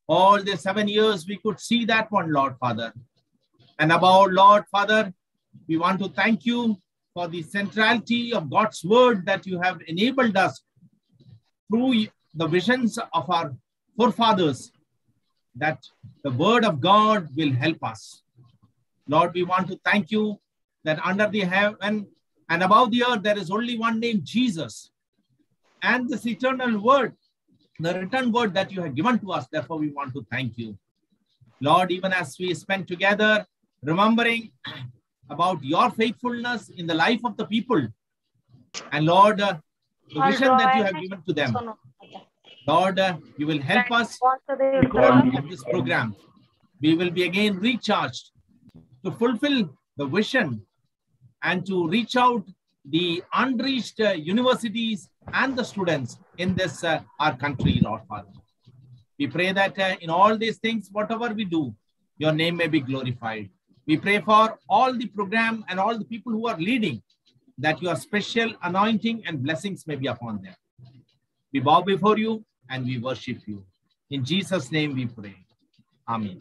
All the 7 years we could see that one, Lord Father. And above, Lord Father, we want to thank you for the centrality of God's word that you have enabled us through the visions of our forefathers, that the word of God will help us. Lord, we want to thank you that under the heaven and above the earth, there is only one name, Jesus. And this eternal word, the written word that you have given to us, therefore we want to thank you. Lord, even as we spend together, remembering about your faithfulness in the life of the people, and Lord, the vision that you have given to them, Lord, you will help us in this program. We will be again recharged to fulfill the vision and to reach out the unreached universities and the students in this our country, Lord Father. We pray that in all these things, whatever we do, your name may be glorified. We pray for all the program and all the people who are leading, that your special anointing and blessings may be upon them. We bow before you and we worship you. In Jesus' name we pray. Amen.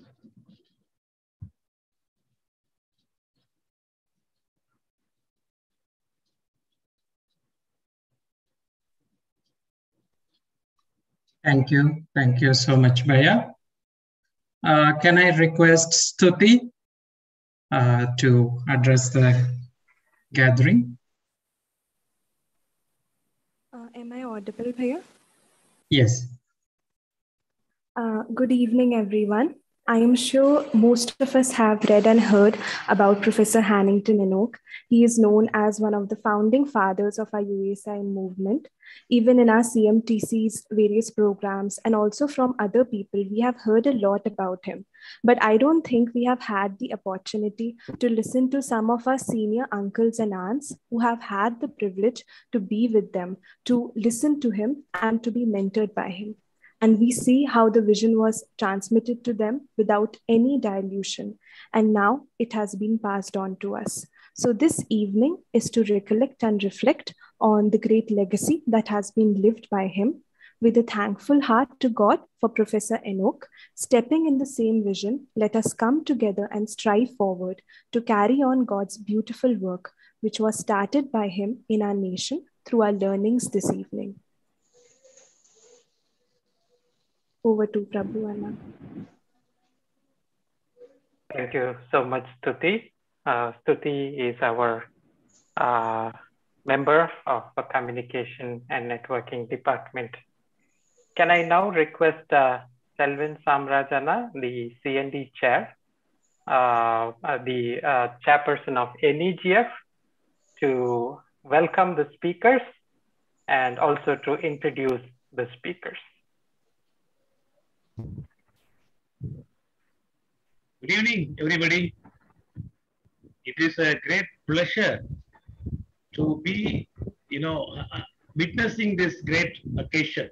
Thank you. Thank you so much, Bhaiya. Can I request Stuti to address the gathering? Am I audible, Bhaiya? Yes. Good evening, everyone. I am sure most of us have read and heard about Professor Hannington Enoch. He is known as one of the founding fathers of our USI movement. Even in our CMTC's various programs and also from other people, we have heard a lot about him. But I don't think we have had the opportunity to listen to some of our senior uncles and aunts who have had the privilege to be with them, to listen to him and to be mentored by him. And we see how the vision was transmitted to them without any dilution. And now it has been passed on to us. So this evening is to recollect and reflect on the great legacy that has been lived by him, with a thankful heart to God for Professor Enoch. Stepping in the same vision, let us come together and strive forward to carry on God's beautiful work, which was started by him in our nation through our learnings this evening. Over to Prabhu Anna. Thank you so much, Stuti. Stuti is our member of the Communication and Networking Department. Can I now request Selvin Samrajana, the CND chair, the chairperson of NEGF, to welcome the speakers and also to introduce the speakers. Good evening, everybody. It is a great pleasure to be, witnessing this great occasion.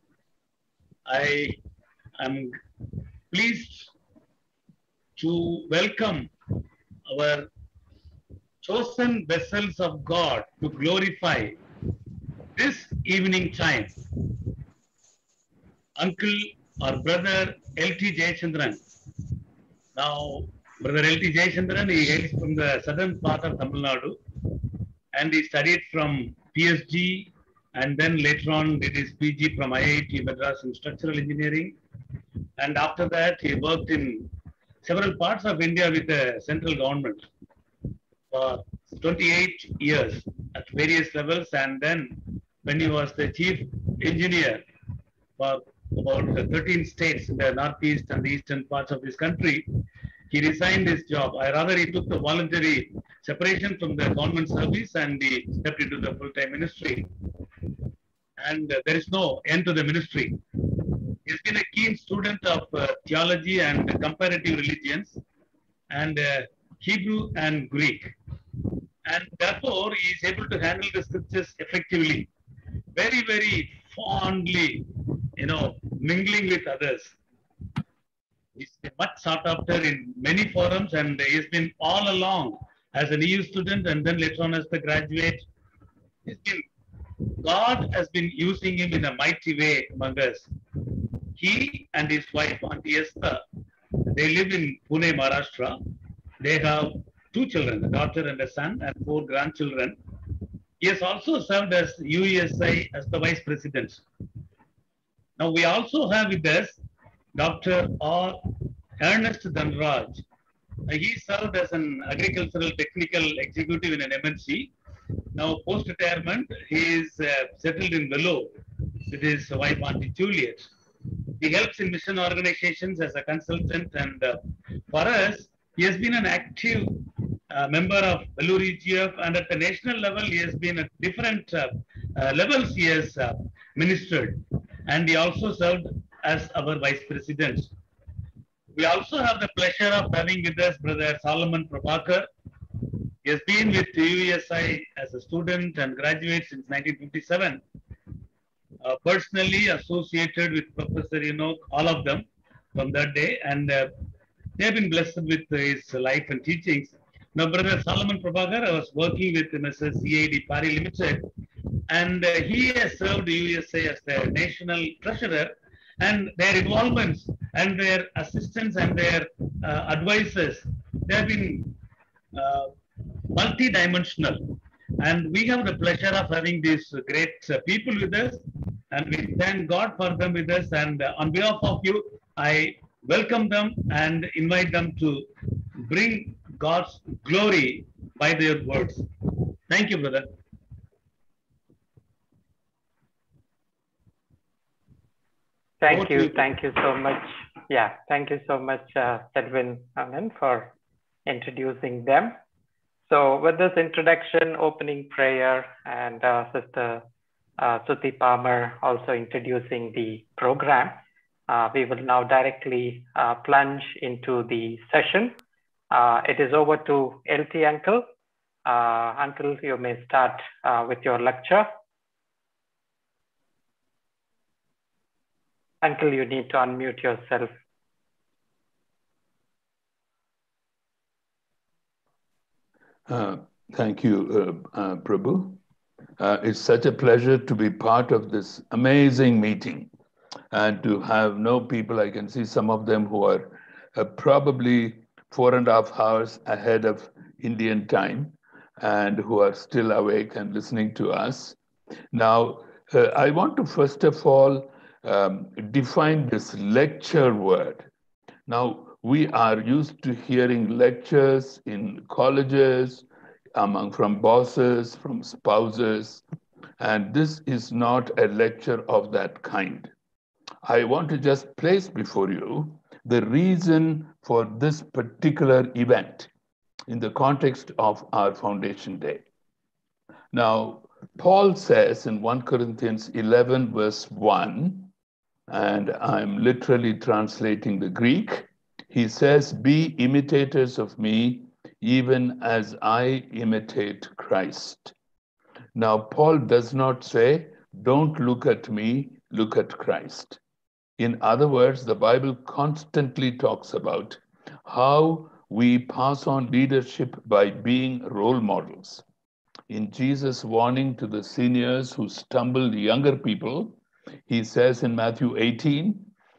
I am pleased to welcome our chosen vessels of God to glorify this evening time. Uncle or brother L.T. Jayachandran. Now, brother L.T. Jayachandran, he hails from the southern part of Tamil Nadu, and he studied from PSG, and then later on did his PG from IIT Madras in structural engineering. And after that, he worked in several parts of India with the central government for 28 years at various levels. And then when he was the chief engineer for about 13 states in the northeast and the eastern parts of this country, he resigned his job. He took the voluntary separation from the government service and he stepped into the full-time ministry. And there is no end to the ministry. He's been a keen student of theology and comparative religions and Hebrew and Greek. And therefore, he is able to handle the scriptures effectively, very, very fondly, mingling with others. He's much sought after in many forums, and he's been all along as an EU student and then later on as the graduate. God has been using him in a mighty way among us. he and his wife, Auntie Esther, they live in Pune, Maharashtra. They have 2 children, a daughter and a son, and 4 grandchildren. He has also served as UESI as the Vice President. Now we also have with us Dr. R. Ernest Dhanraj. He served as an agricultural technical executive in an MNC. Now post-retirement, he is settled in Vellore with his wife Auntie Juliet. He helps in mission organizations as a consultant, and for us, he has been an active member of Vellore EGF, and at the national level, he has been at different levels he has ministered, and he also served as our Vice President. We also have the pleasure of having with us Brother Solomon Prabhakar. He has been with UESI as a student and graduate since 1957. Personally associated with Professor Enoch, all of them from that day, and they have been blessed with his life and teachings. Now, Brother Solomon Prabhakar, I was working with Mrs. CID Pari Limited, and he has served UESI as the national treasurer, and their involvements and their assistants and their advisors, they have been multi-dimensional. And we have the pleasure of having these great people with us, and we thank God for them with us. And on behalf of you, I welcome them and invite them to bring God's glory by their words. Thank you, brother. Thank you so much. Yeah, thank you so much, Selwyn Anand, for introducing them. So with this introduction, opening prayer, and Sister Suti Palmer also introducing the program, we will now directly plunge into the session. It is over to LT Uncle. Uncle, you may start with your lecture. Uncle, you need to unmute yourself. Thank you, Prabhu. It's such a pleasure to be part of this amazing meeting and to have people. I can see some of them who are probably 4.5 hours ahead of Indian time and who are still awake and listening to us. Now, I want to first of all define this lecture word. Now, we are used to hearing lectures in colleges, from bosses, from spouses, and this is not a lecture of that kind. I want to just place before you the reason for this particular event in the context of our Foundation Day. Now, Paul says in 1 Corinthians 11, verse 1, and I'm literally translating the Greek, he says, "Be imitators of me, even as I imitate Christ." Now, Paul does not say, "Don't look at me, look at Christ." In other words, the Bible constantly talks about how we pass on leadership by being role models. In Jesus' warning to the seniors who stumbled younger people, he says in Matthew 18,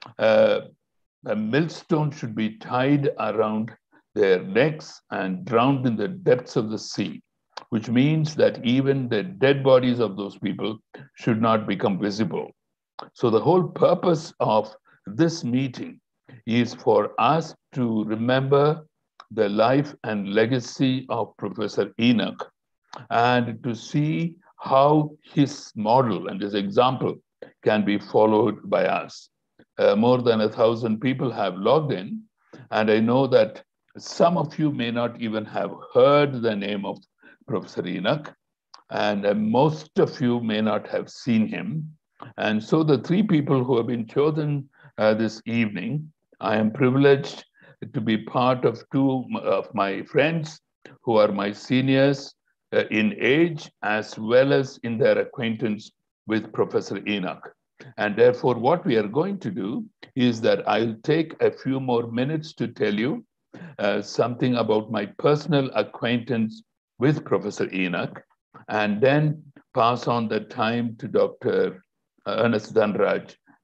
a millstone should be tied around their necks and drowned in the depths of the sea, which means that even the dead bodies of those people should not become visible. So the whole purpose of this meeting is for us to remember the life and legacy of Professor Enoch and to see how his model and his example can be followed by us. More than 1,000 people have logged in, and I know that some of you may not even have heard the name of Professor Enoch, and most of you may not have seen him. And so the 3 people who have been chosen this evening, I am privileged to be part of 2 of my friends who are my seniors in age as well as in their acquaintance with Professor Enoch. And therefore, what we are going to do is that I'll take a few more minutes to tell you something about my personal acquaintance with Professor Enoch, and then pass on the time to Dr. Ernest Dhanraj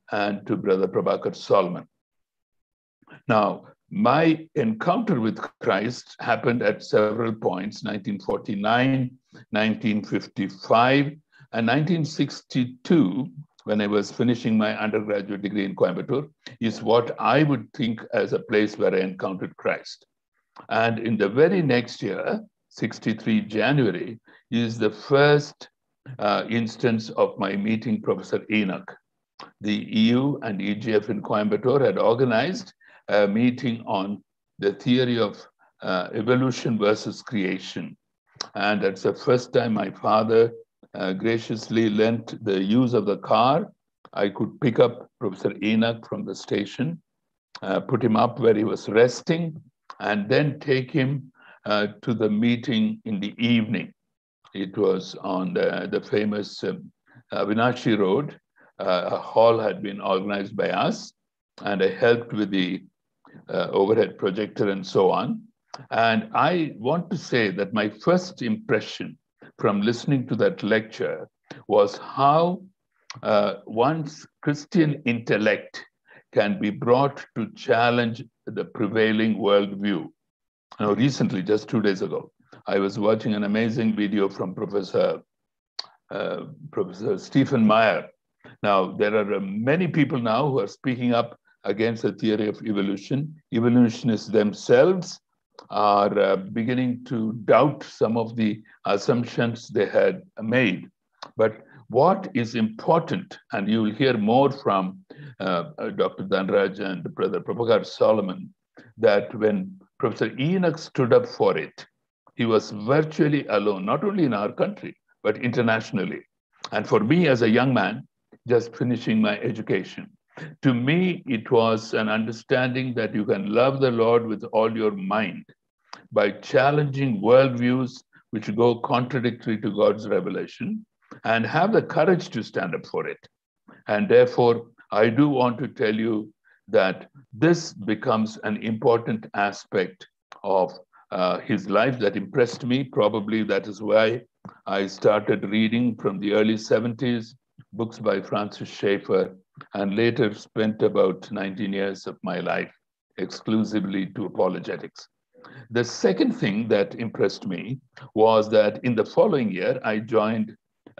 and to Brother Prabhakar Solomon. Now, my encounter with Christ happened at several points, 1949, 1955, and 1962, when I was finishing my undergraduate degree in Coimbatore, is what I would think as a place where I encountered Christ. And in the very next year, 63 January, is the first instance of my meeting Professor Enoch. The EU and EGF in Coimbatore had organized a meeting on the theory of evolution versus creation. And that's the first time my father graciously lent the use of the car. I could pick up Professor Enoch from the station, put him up where he was resting, and then take him to the meeting in the evening. It was on the famous Vinashi Road. A hall had been organized by us, and I helped with the overhead projector and so on. And I want to say that my first impression from listening to that lecture was how one's Christian intellect can be brought to challenge the prevailing worldview. Now, recently, just 2 days ago, I was watching an amazing video from Professor Stephen Meyer. Now, there are many people now who are speaking up against the theory of evolution. Evolutionists themselves are beginning to doubt some of the assumptions they had made. But what is important, and you will hear more from Dr. Dhanraj and Brother Prabhakar Solomon, that when Professor Enoch stood up for it, he was virtually alone, not only in our country, but internationally. And for me as a young man, just finishing my education, to me, it was an understanding that you can love the Lord with all your mind by challenging worldviews which go contradictory to God's revelation and have the courage to stand up for it. And therefore, I do want to tell you that this becomes an important aspect of his life that impressed me. Probably that is why I started reading from the early 70s, books by Francis Schaeffer, and later spent about 19 years of my life exclusively to apologetics. The second thing that impressed me was that in the following year, I joined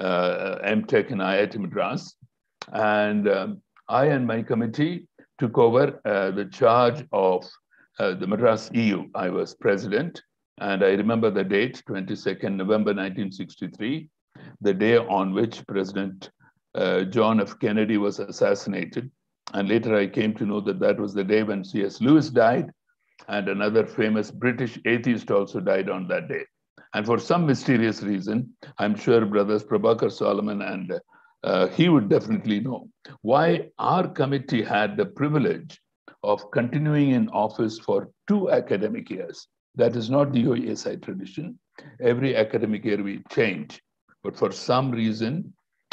MTech in IIT Madras, and I and my committee took over the charge of the Madras EU. I was president, and I remember the date, 22nd November 1963, the day on which President John F. Kennedy was assassinated. And later I came to know that that was the day when C.S. Lewis died, and another famous British atheist also died on that day. And for some mysterious reason, I'm sure brothers Prabhakar Solomon and he would definitely know why our committee had the privilege of continuing in office for 2 academic years. That is not the UESI tradition. Every academic year we change. But for some reason,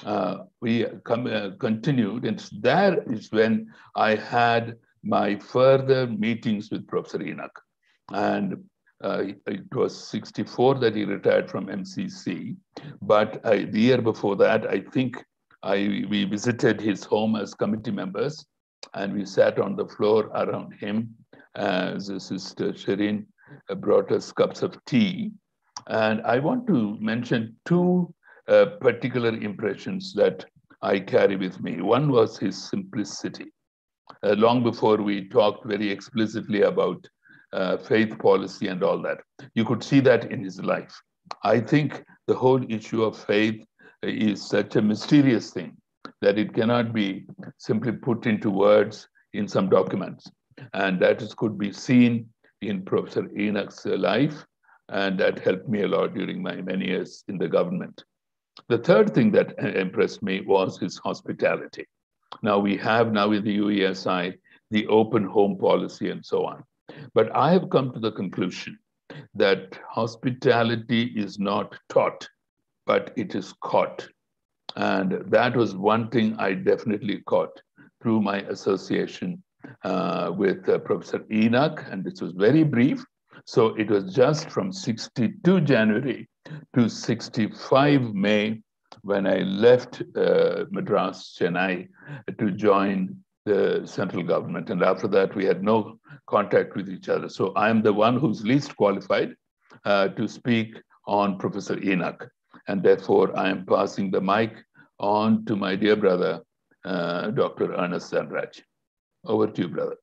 we continued, and there is when I had my further meetings with Professor Enoch. And it was 64 that he retired from MCC, but the year before that, I think we visited his home as committee members, and we sat on the floor around him as Sister Shireen brought us cups of tea. And I want to mention 2 particular impressions that I carry with me. One was his simplicity. Long before we talked very explicitly about faith policy and all that, you could see that in his life. I think the whole issue of faith is such a mysterious thing that it cannot be simply put into words in some documents. And that could be seen in Professor Enoch's life, and that helped me a lot during my many years in the government. The third thing that impressed me was his hospitality. Now we have now in the UESI, the open home policy and so on. But I have come to the conclusion that hospitality is not taught, but it is caught. And that was one thing I definitely caught through my association with Professor Enoch, and this was very brief. So it was just from 62 January to 65 May when I left Madras, Chennai, to join the central government. And after that, we had no contact with each other. So I'm the one who's least qualified to speak on Professor Enoch. And therefore, I am passing the mic on to my dear brother, Dr. Ernest Dhanraj. Over to you, brother.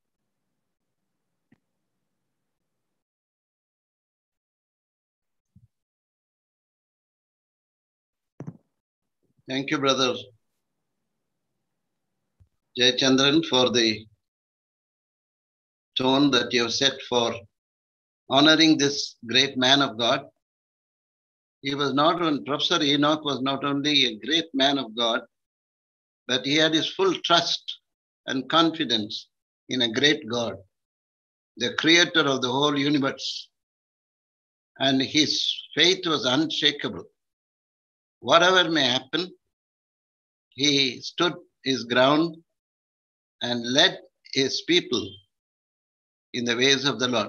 Thank you, brother Jayachandran, for the tone that you have set for honoring this great man of God. He was not only, Professor Enoch was not only a great man of God, but he had his full trust and confidence in a great God, the creator of the whole universe. And his faith was unshakable. Whatever may happen, he stood his ground and led his people in the ways of the Lord.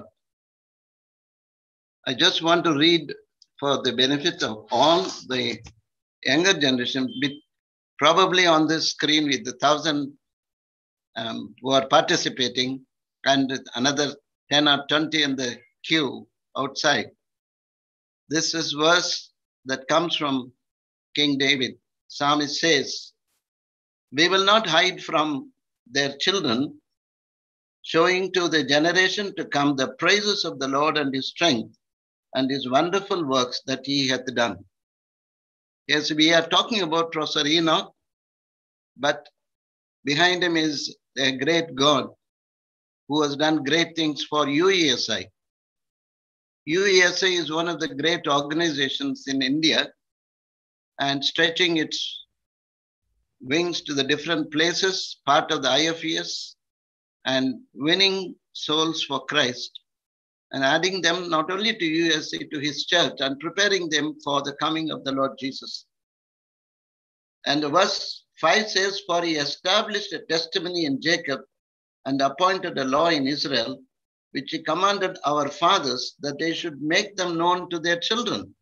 I just want to read for the benefit of all the younger generation, probably on this screen with the 1,000 who are participating and another 10 or 20 in the queue outside. This is verse that comes from King David. Psalmist says, "We will not hide from their children, showing to the generation to come the praises of the Lord and his strength and his wonderful works that he hath done." Yes, we are talking about Professor Enoch, but behind him is a great God who has done great things for UESI. UESI is one of the great organizations in India and stretching its wings to the different places, part of the IFES, and winning souls for Christ and adding them not only to UESI, to his church, and preparing them for the coming of the Lord Jesus. And verse 5 says, "For he established a testimony in Jacob and appointed a law in Israel, which he commanded our fathers that they should make them known to their children."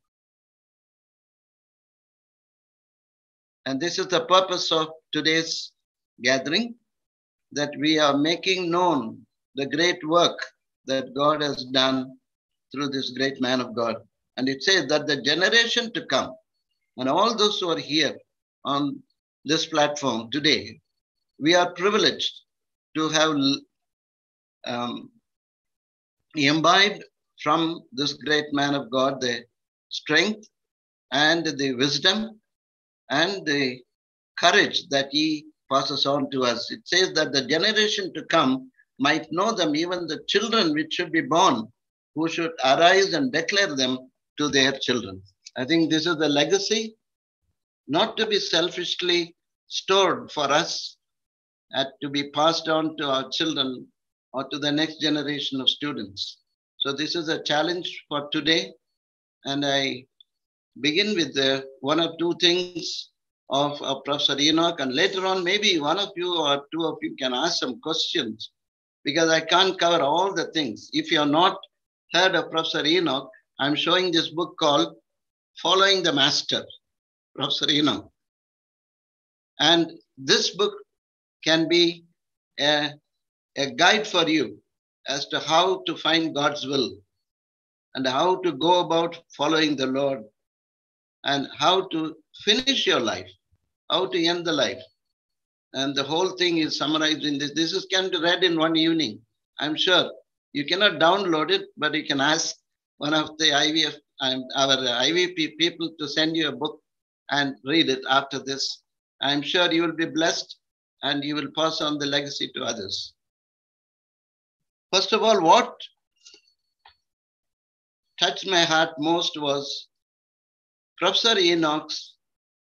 And this is the purpose of today's gathering, that we are making known the great work that God has done through this great man of God. And it says that the generation to come, and all those who are here on this platform today, we are privileged to have imbibed from this great man of God the strength and the wisdom and the courage that he passes on to us. It says that the generation to come might know them, even the children which should be born, who should arise and declare them to their children. I think this is the legacy, not to be selfishly stored for us, to be passed on to our children or to the next generation of students. So this is a challenge for today. And I begin with the one or two things of Professor Enoch, and later on, maybe one of you or two of you can ask some questions, because I can't cover all the things. If you have not heard of Professor Enoch, I'm showing this book called Following the Master, Professor Enoch. And this book can be a guide for you as to how to find God's will and how to go about following the Lord and how to finish your life, how to end the life. And the whole thing is summarized in this. This can be read in one evening. I'm sure you cannot download it, but you can ask one of the our IVP people to send you a book and read it after this. I'm sure you will be blessed and you will pass on the legacy to others. First of all, what touched my heart most was Professor Enoch's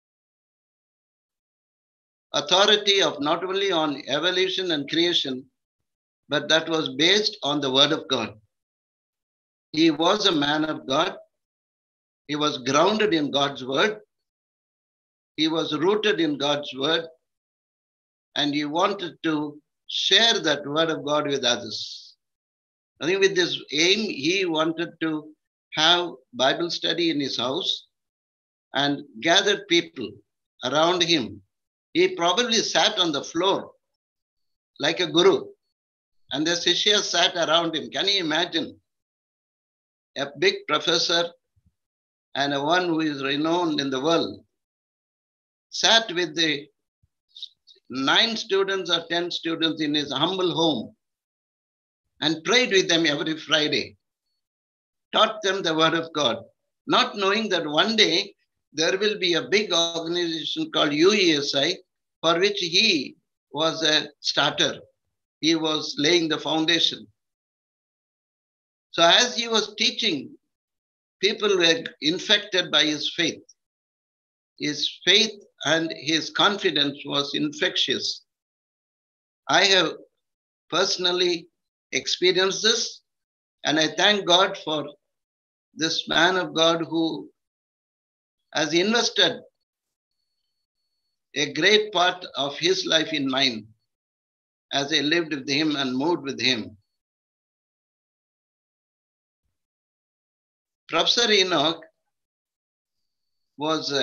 authority of not only on evolution and creation, but that was based on the Word of God. He was a man of God. He was grounded in God's Word. He was rooted in God's Word. And he wanted to share that Word of God with others. I think with this aim, he wanted to have Bible study in his house and gathered people around him. He probably sat on the floor like a guru, and the Sishyas sat around him. Can you imagine? A big professor and a one who is renowned in the world sat with the 9 students or 10 students in his humble home and prayed with them every Friday, taught them the word of God, not knowing that one day there will be a big organization called UESI, for which he was a starter. He was laying the foundation. So as he was teaching, people were infected by his faith. His faith and his confidence was infectious. I have personally experienced this, and I thank God for this man of God who has invested a great part of his life in mine as I lived with him and moved with him. Professor Enoch was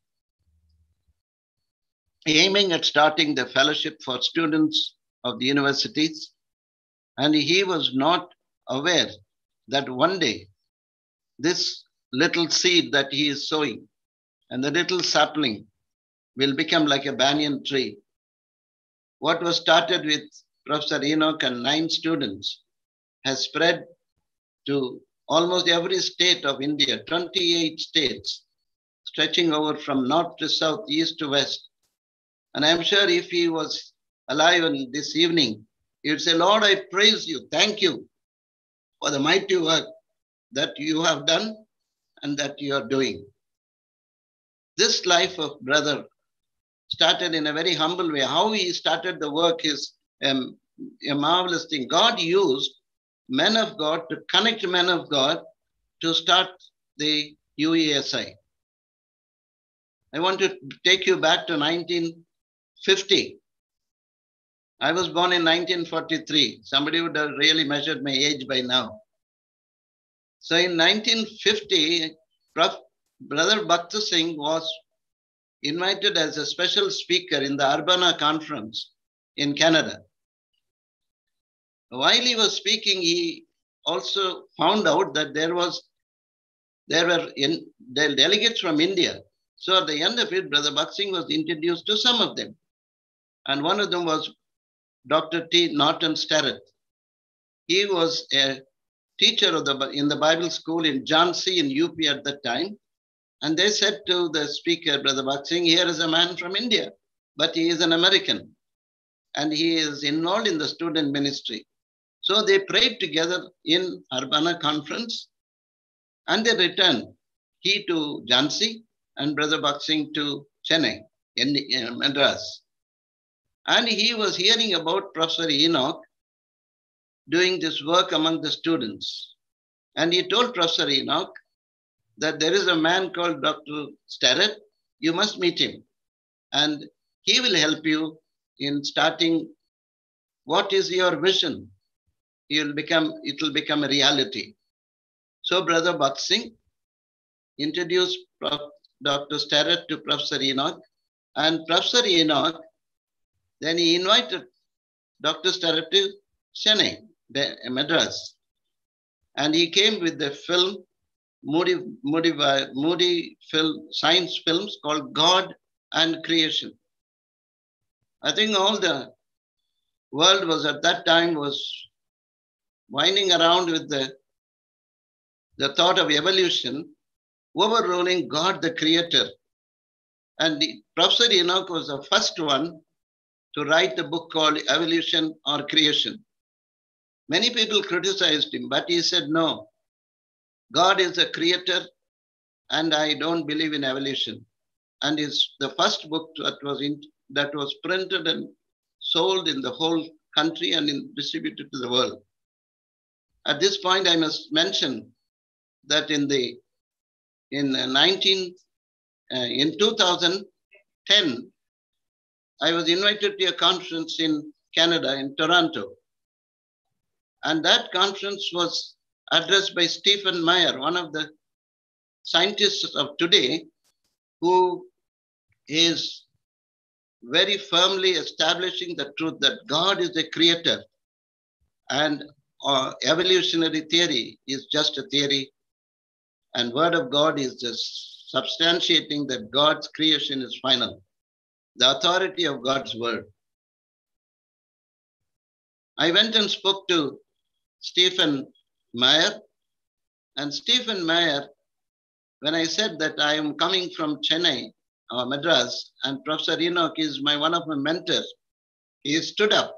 aiming at starting the fellowship for students of the universities, and he was not aware that one day this little seed that he is sowing and the little sapling will become like a banyan tree. What was started with Professor Enoch and 9 students has spread to almost every state of India, 28 states, stretching over from north to south, east to west. And I'm sure if he was alive on this evening, he would say, Lord, I praise you. Thank you for the mighty work that you have done and that you are doing. This life of brother started in a very humble way. How he started the work is a marvelous thing. God used men of God to connect men of God to start the UESI. I want to take you back to 1950. I was born in 1943. Somebody would have really measured my age by now. So in 1950, Brother Bhakta Singh was invited as a special speaker in the Urbana conference in Canada. While he was speaking, he also found out that there were delegates from India. So at the end of it, Brother Bhakta Singh was introduced to some of them. And one of them was Dr. T. Norton Starrett. He was a teacher in the Bible school in Jhansi in UP at that time. And they said to the speaker, Brother Bhakta Singh, here is a man from India, but he is an American. And he is involved in the student ministry. So they prayed together in Urbana conference and they returned. He to Jhansi and Brother Bhakta Singh to Chennai in Madras. And he was hearing about Professor Enoch doing this work among the students. And he told Professor Enoch that there is a man called Dr. Starrett. You must meet him. And he will help you in starting what is your vision. It will become a reality. So Brother Bhakta Singh introduced Dr. Starrett to Professor Enoch. And Professor Enoch, then he invited Dr. Starrett to Chennai, Madras. And he came with the film, Moody film, science films called God and Creation. I think all the world was at that time was winding around with the thought of evolution, overruling God the Creator. And Professor Enoch was the first one to write a book called Evolution or Creation. Many people criticized him, but he said, no, God is a creator and I don't believe in evolution. And it's the first book that was printed and sold in the whole country and distributed to the world. At this point, I must mention that in 2010, I was invited to a conference in Canada, in Toronto. And that conference was addressed by Stephen Meyer, one of the scientists of today, who is very firmly establishing the truth that God is the creator and evolutionary theory is just a theory, and Word of God is just substantiating that God's creation is final. The authority of God's Word. I went and spoke to Stephen Meyer, and Stephen Meyer, when I said that I am coming from Chennai or Madras, and Professor Enoch is one of my mentors, he stood up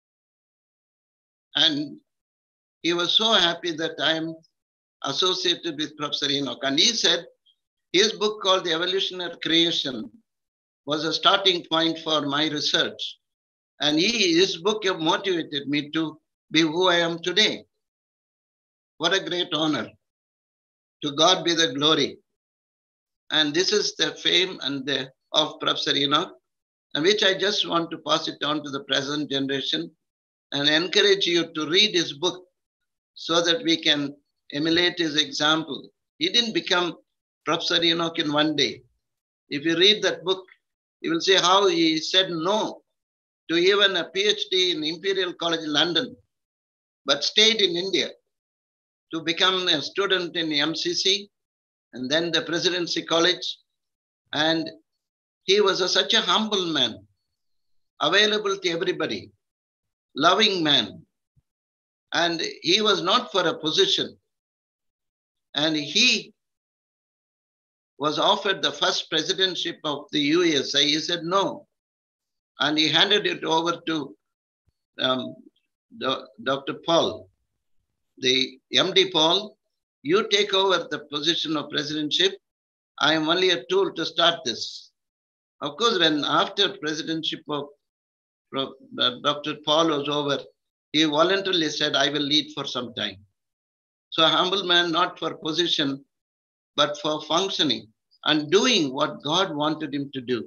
and he was so happy that I am associated with Professor Enoch. And he said his book called The Evolutionary Creation was a starting point for my research. And his book motivated me to be who I am today. What a great honor. To God be the glory. And this is the fame of Professor Enoch, and which I just want to pass it on to the present generation and encourage you to read his book so that we can emulate his example. He didn't become Professor Enoch in one day. If you read that book, you will see how he said no to even a PhD in Imperial College London, but stayed in India to become a student in MCC and then the Presidency College. And he was such a humble man, available to everybody, loving man. And he was not for a position. And he was offered the first presidency of the USA. He said no. And he handed it over to Dr. Paul, the MD Paul. You take over the position of presidentship. I am only a tool to start this. Of course, when after presidentship of Dr. Paul was over, he voluntarily said, I will lead for some time. So a humble man, not for position, but for functioning and doing what God wanted him to do.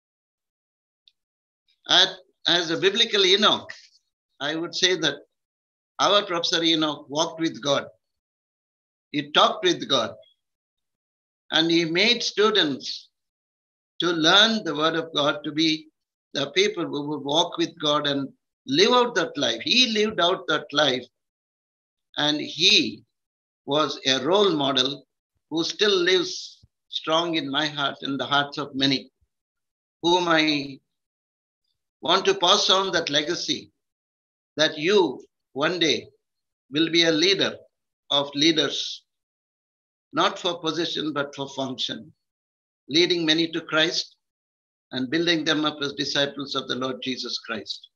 As a biblical Enoch, I would say that our Professor Enoch walked with God. He talked with God. And he made students to learn the Word of God, to be the people who would walk with God and live out that life. He lived out that life. And he was a role model who still lives strong in my heart and the hearts of many, whom I want to pass on that legacy, that you one day will be a leader of leaders, not for position, but for function, leading many to Christ and building them up as disciples of the Lord Jesus Christ.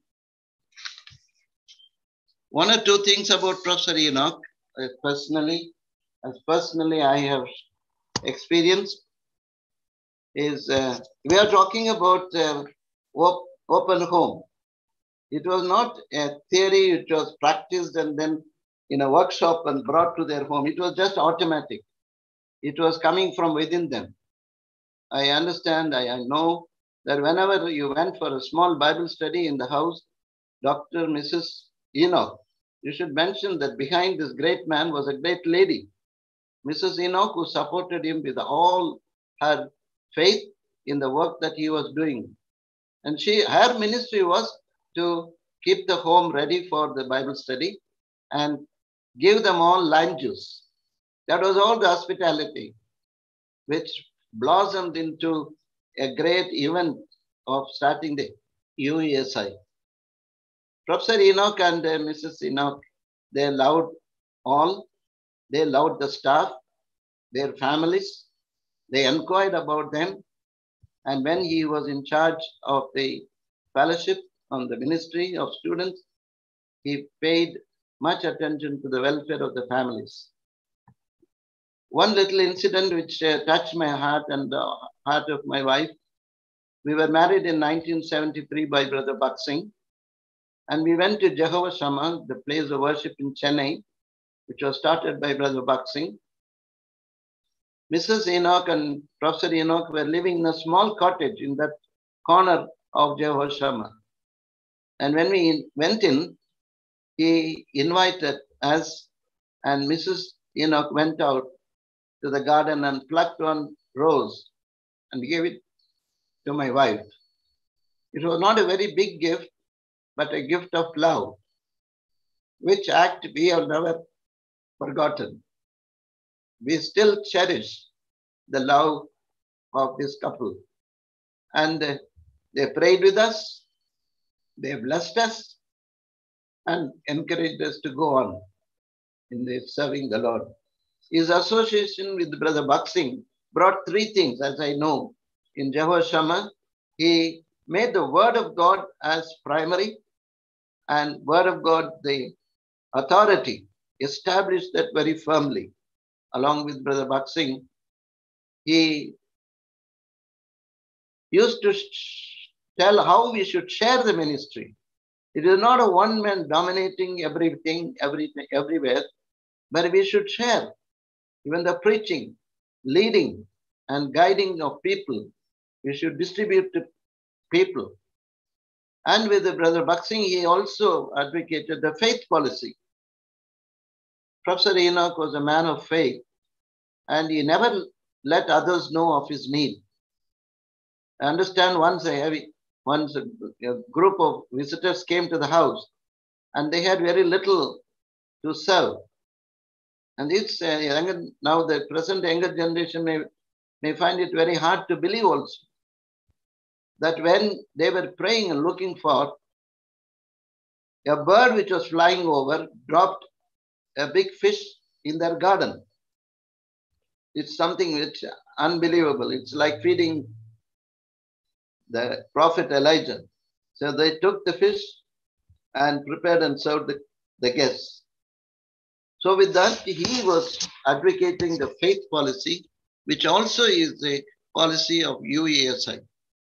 One or two things about Professor Enoch, as personally I have experienced, is we are talking about open home. It was not a theory, it was practiced and then in a workshop and brought to their home. It was just automatic. It was coming from within them. I understand, I know that whenever you went for a small Bible study in the house, Dr. Mrs. Enoch, you should mention that behind this great man was a great lady, Mrs. Enoch, who supported him with all her faith in the work that he was doing. And her ministry was to keep the home ready for the Bible study and give them all lime juice. That was all the hospitality, which blossomed into a great event of starting the UESI. Professor Enoch and Mrs. Enoch, they loved all. They loved the staff, their families. They inquired about them. And when he was in charge of the fellowship on the ministry of students, he paid much attention to the welfare of the families. One little incident which touched my heart and the heart of my wife. We were married in 1973 by Brother Buck Singh, and we went to Jehovah Shammah, the place of worship in Chennai, which was started by Brother Buck Singh. Mrs. Enoch and Professor Enoch were living in a small cottage in that corner of Jehovah Shammah. And when we went in, he invited us, and Mrs. Enoch went out to the garden and plucked one rose and gave it to my wife. It was not a very big gift, but a gift of love, which act we have never forgotten. We still cherish the love of this couple. And they prayed with us, they blessed us, and encouraged us to go on in this serving the Lord. His association with Brother Baksing brought three things, as I know. In Jehovah Shammah, he made the word of God as primary, and word of God, the authority, established that very firmly. Along with Brother Baksing, he used to tell how we should share the ministry. It is not a one man dominating everything, everywhere, but we should share. Even the preaching, leading, and guiding of people, we should distribute to people. And with the Brother Baksing, he also advocated the faith policy. Professor Enoch was a man of faith, and he never let others know of his need. I understand once a group of visitors came to the house, and they had very little to serve. And it's now the present younger generation may find it very hard to believe also that when they were praying and looking for, a bird which was flying over dropped a big fish in their garden. It's something which unbelievable. It's like feeding the prophet Elijah. So they took the fish and prepared and served the guests. So with that, he was advocating the faith policy, which also is the policy of UESI.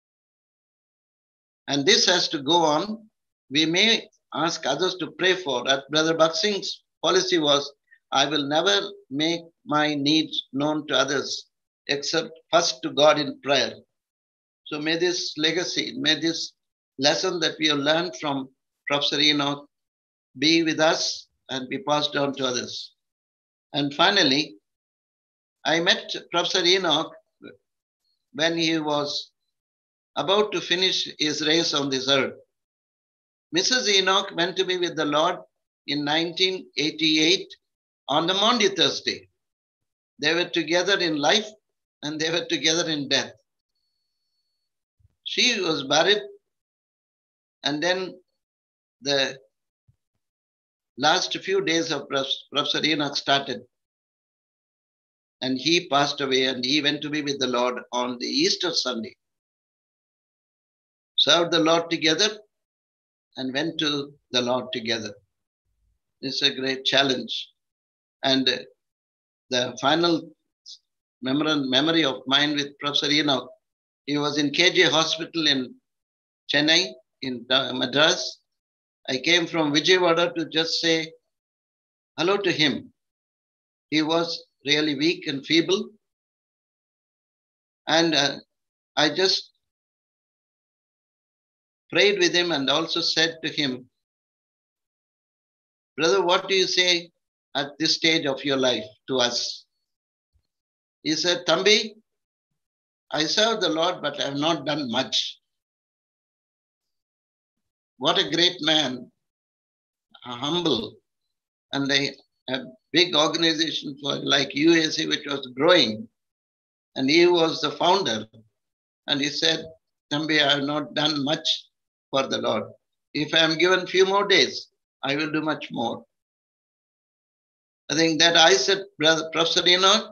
And this has to go on. We may ask others to pray for that. Brother Baksing's policy was, I will never make my needs known to others except first to God in prayer. So may this legacy, may this lesson that we have learned from Professor Enoch be with us and be passed on to others. And finally, I met Professor Enoch when he was about to finish his race on this earth. Mrs. Enoch went to be with the Lord in 1988 on the Maundy Thursday. They were together in life and they were together in death. She was buried, and then the last few days of Professor Enoch started, and he passed away, and he went to be with the Lord on the Easter Sunday. Served the Lord together and went to the Lord together. It's a great challenge. And the final memory of mine with Professor Enoch, he was in KJ Hospital in Chennai, in Madras. I came from Vijayawada to just say hello to him. He was really weak and feeble. And I just prayed with him and also said to him, brother, what do you say at this stage of your life to us? He said, Thambi, I serve the Lord, but I have not done much. What a great man, humble, and a big organization for like UAC, which was growing, and he was the founder. And he said, Thambi, I have not done much for the Lord. If I am given few more days, I will do much more. I think that I said, Brother Professor Enoch,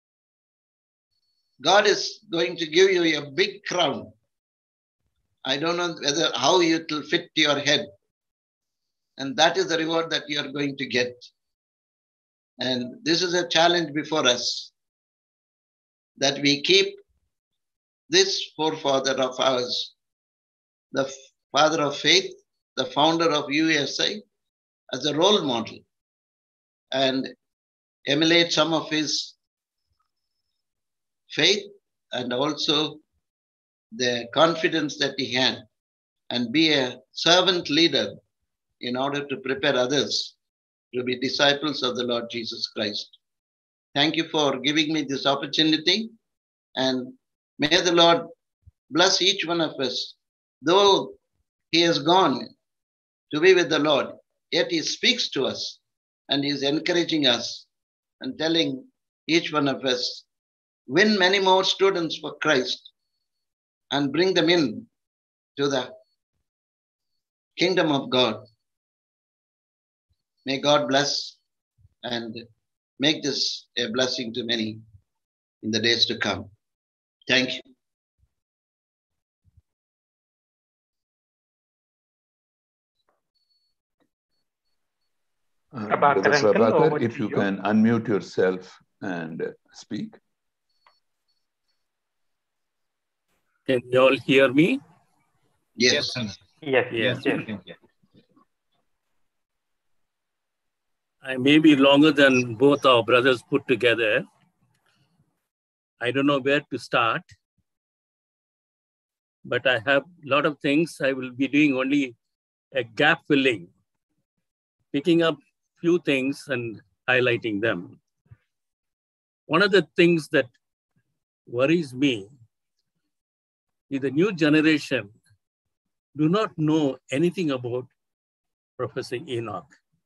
God is going to give you a big crown. I don't know how it will fit to your head. And that is the reward that you are going to get. And this is a challenge before us, that we keep this forefather of ours, the father of faith, the founder of USI, as a role model, and emulate some of his faith and also the confidence that he had, and be a servant leader in order to prepare others to be disciples of the Lord Jesus Christ. Thank you for giving me this opportunity, and may the Lord bless each one of us. Though he has gone to be with the Lord, yet he speaks to us and he is encouraging us and telling each one of us, win many more students for Christ and bring them in to the kingdom of God. May God bless and make this a blessing to many in the days to come. Thank you. Brother Prabhakar, if you can unmute yourself and speak. Can you all hear me? Yes. Yes. I may be longer than both our brothers put together. I don't know where to start, but I have a lot of things. I will be doing only a gap filling, picking up few things and highlighting them. One of the things that worries me is the new generation do not know anything about Professor Enoch.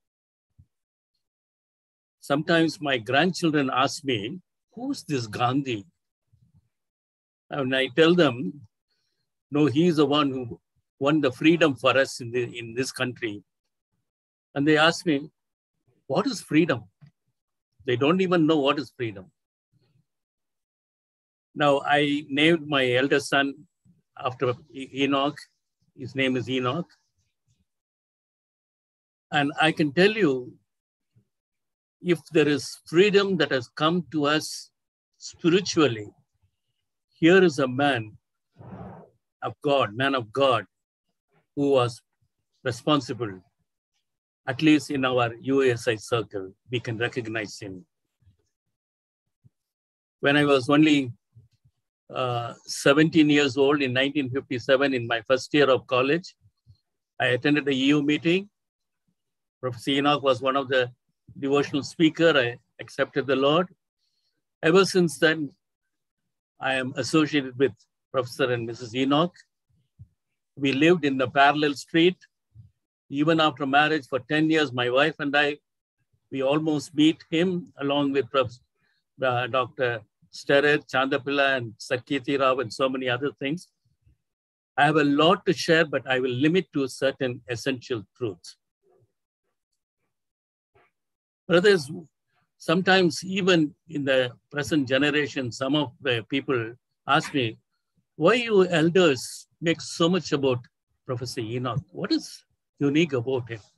Sometimes my grandchildren ask me, who's this Gandhi? And I tell them, no, he's the one who won the freedom for us in this country. And they ask me, what is freedom? They don't even know what is freedom. Now, I named my eldest son after Enoch. His name is Enoch. And I can tell you, if there is freedom that has come to us spiritually, here is a man of God, who was responsible. At least in our UASI circle, we can recognize him. When I was only 17 years old in 1957, in my first year of college, I attended a EU meeting. Professor Enoch was one of the devotional speakers. I accepted the Lord. Ever since then, I am associated with Professor and Mrs. Enoch. We lived in the parallel street. Even after marriage for 10 years, my wife and I, we almost meet him along with Dr. Sterret, Chandapilla, and Sakiti Rao, and so many other things. I have a lot to share, but I will limit to certain essential truths. Brothers, sometimes even in the present generation, some of the people ask me, why you elders make so much about Professor Enoch? What is unique about him?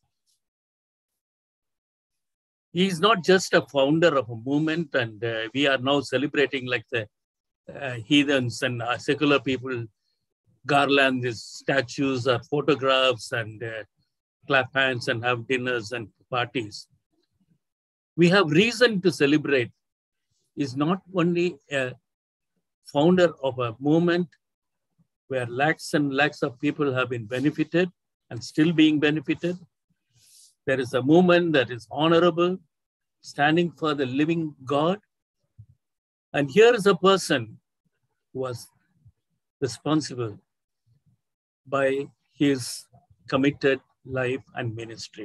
He's not just a founder of a movement, and we are now celebrating like the heathens and secular people garland these statues or photographs and clap hands and have dinners and parties. We have reason to celebrate. He's not only a founder of a movement where lakhs and lakhs of people have been benefited and still being benefited. There is a movement that is honorable, standing for the living God. And here is a person who was responsible by his committed life and ministry.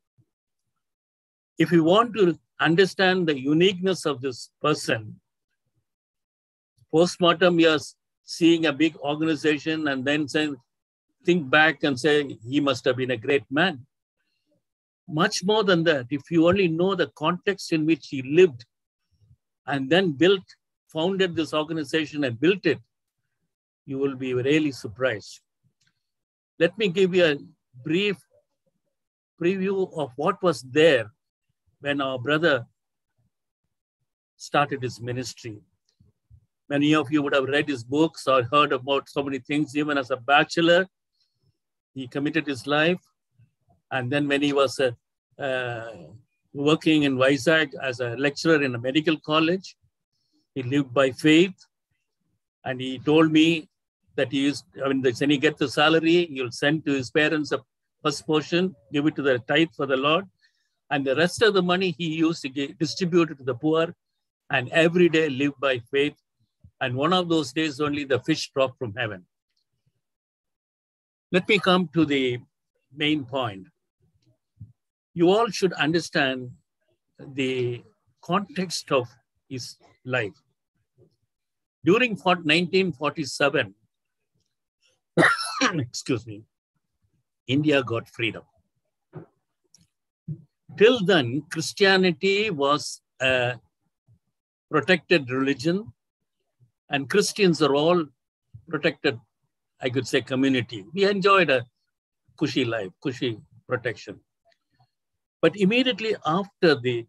If you want to understand the uniqueness of this person, post-mortem, we are seeing a big organization and then think back and say, he must have been a great man. Much more than that, if you only know the context in which he lived and then founded this organization and built it, you will be really surprised. Let me give you a brief preview of what was there when our brother started his ministry. Many of you would have read his books or heard about so many things. Even as a bachelor, he committed his life. And then when he was working in Vizag as a lecturer in a medical college, he lived by faith. And he told me that when he gets the salary, he'll send to his parents a first portion, give it to the tithe for the Lord. And the rest of the money he used to distribute it to the poor, and every day live by faith And one of those days only the fish dropped from heaven. Let me come to the main point. You all should understand the context of his life. During 1947, excuse me, India got freedom. Till then, Christianity was a protected religion, and Christians are all protected, I could say, community. We enjoyed a cushy life, cushy protection. But immediately after the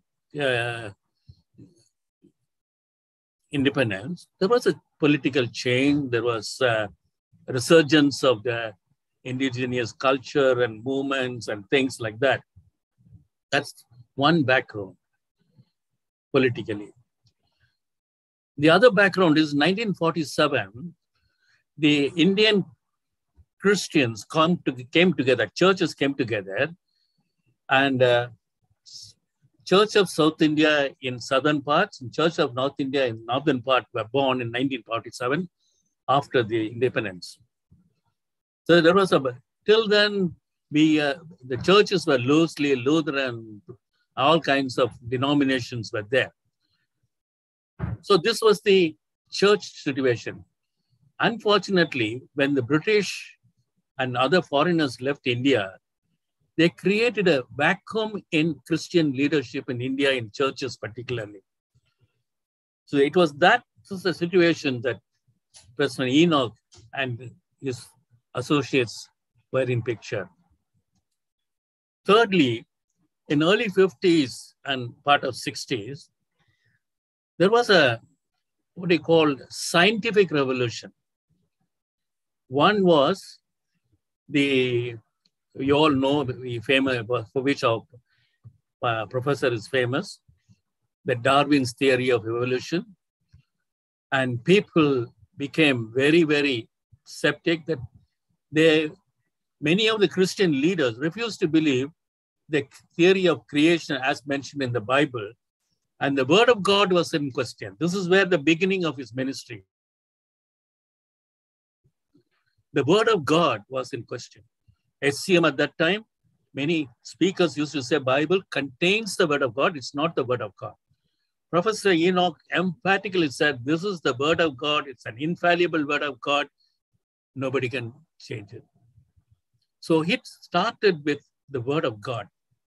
independence, there was a political change. There was a resurgence of the indigenous culture and movements and things like that. That's one background politically. The other background is 1947, the Indian Christians came together, churches came together, and Church of South India in southern parts and Church of North India in northern part were born in 1947 after the independence. So there was till then, the churches were loosely Lutheran, all kinds of denominations were there. So this was the church situation. Unfortunately, when the British and other foreigners left India, they created a vacuum in Christian leadership in India, in churches particularly. So it was the situation that President Enoch and his associates were in picture. Thirdly, in early 50s and part of 60s, there was a, what they called scientific revolution. One was you all know the famous, for which our professor is famous, the Darwin's theory of evolution. And people became very, very skeptic that many of the Christian leaders refused to believe the theory of creation as mentioned in the Bible. And the word of God was in question. This is where the beginning of his ministry. The word of God was in question. SCM at that time, many speakers used to say Bible contains the word of God. It's not the word of God. Professor Enoch emphatically said, this is the word of God. It's an infallible word of God. Nobody can change it. So it started with the word of God.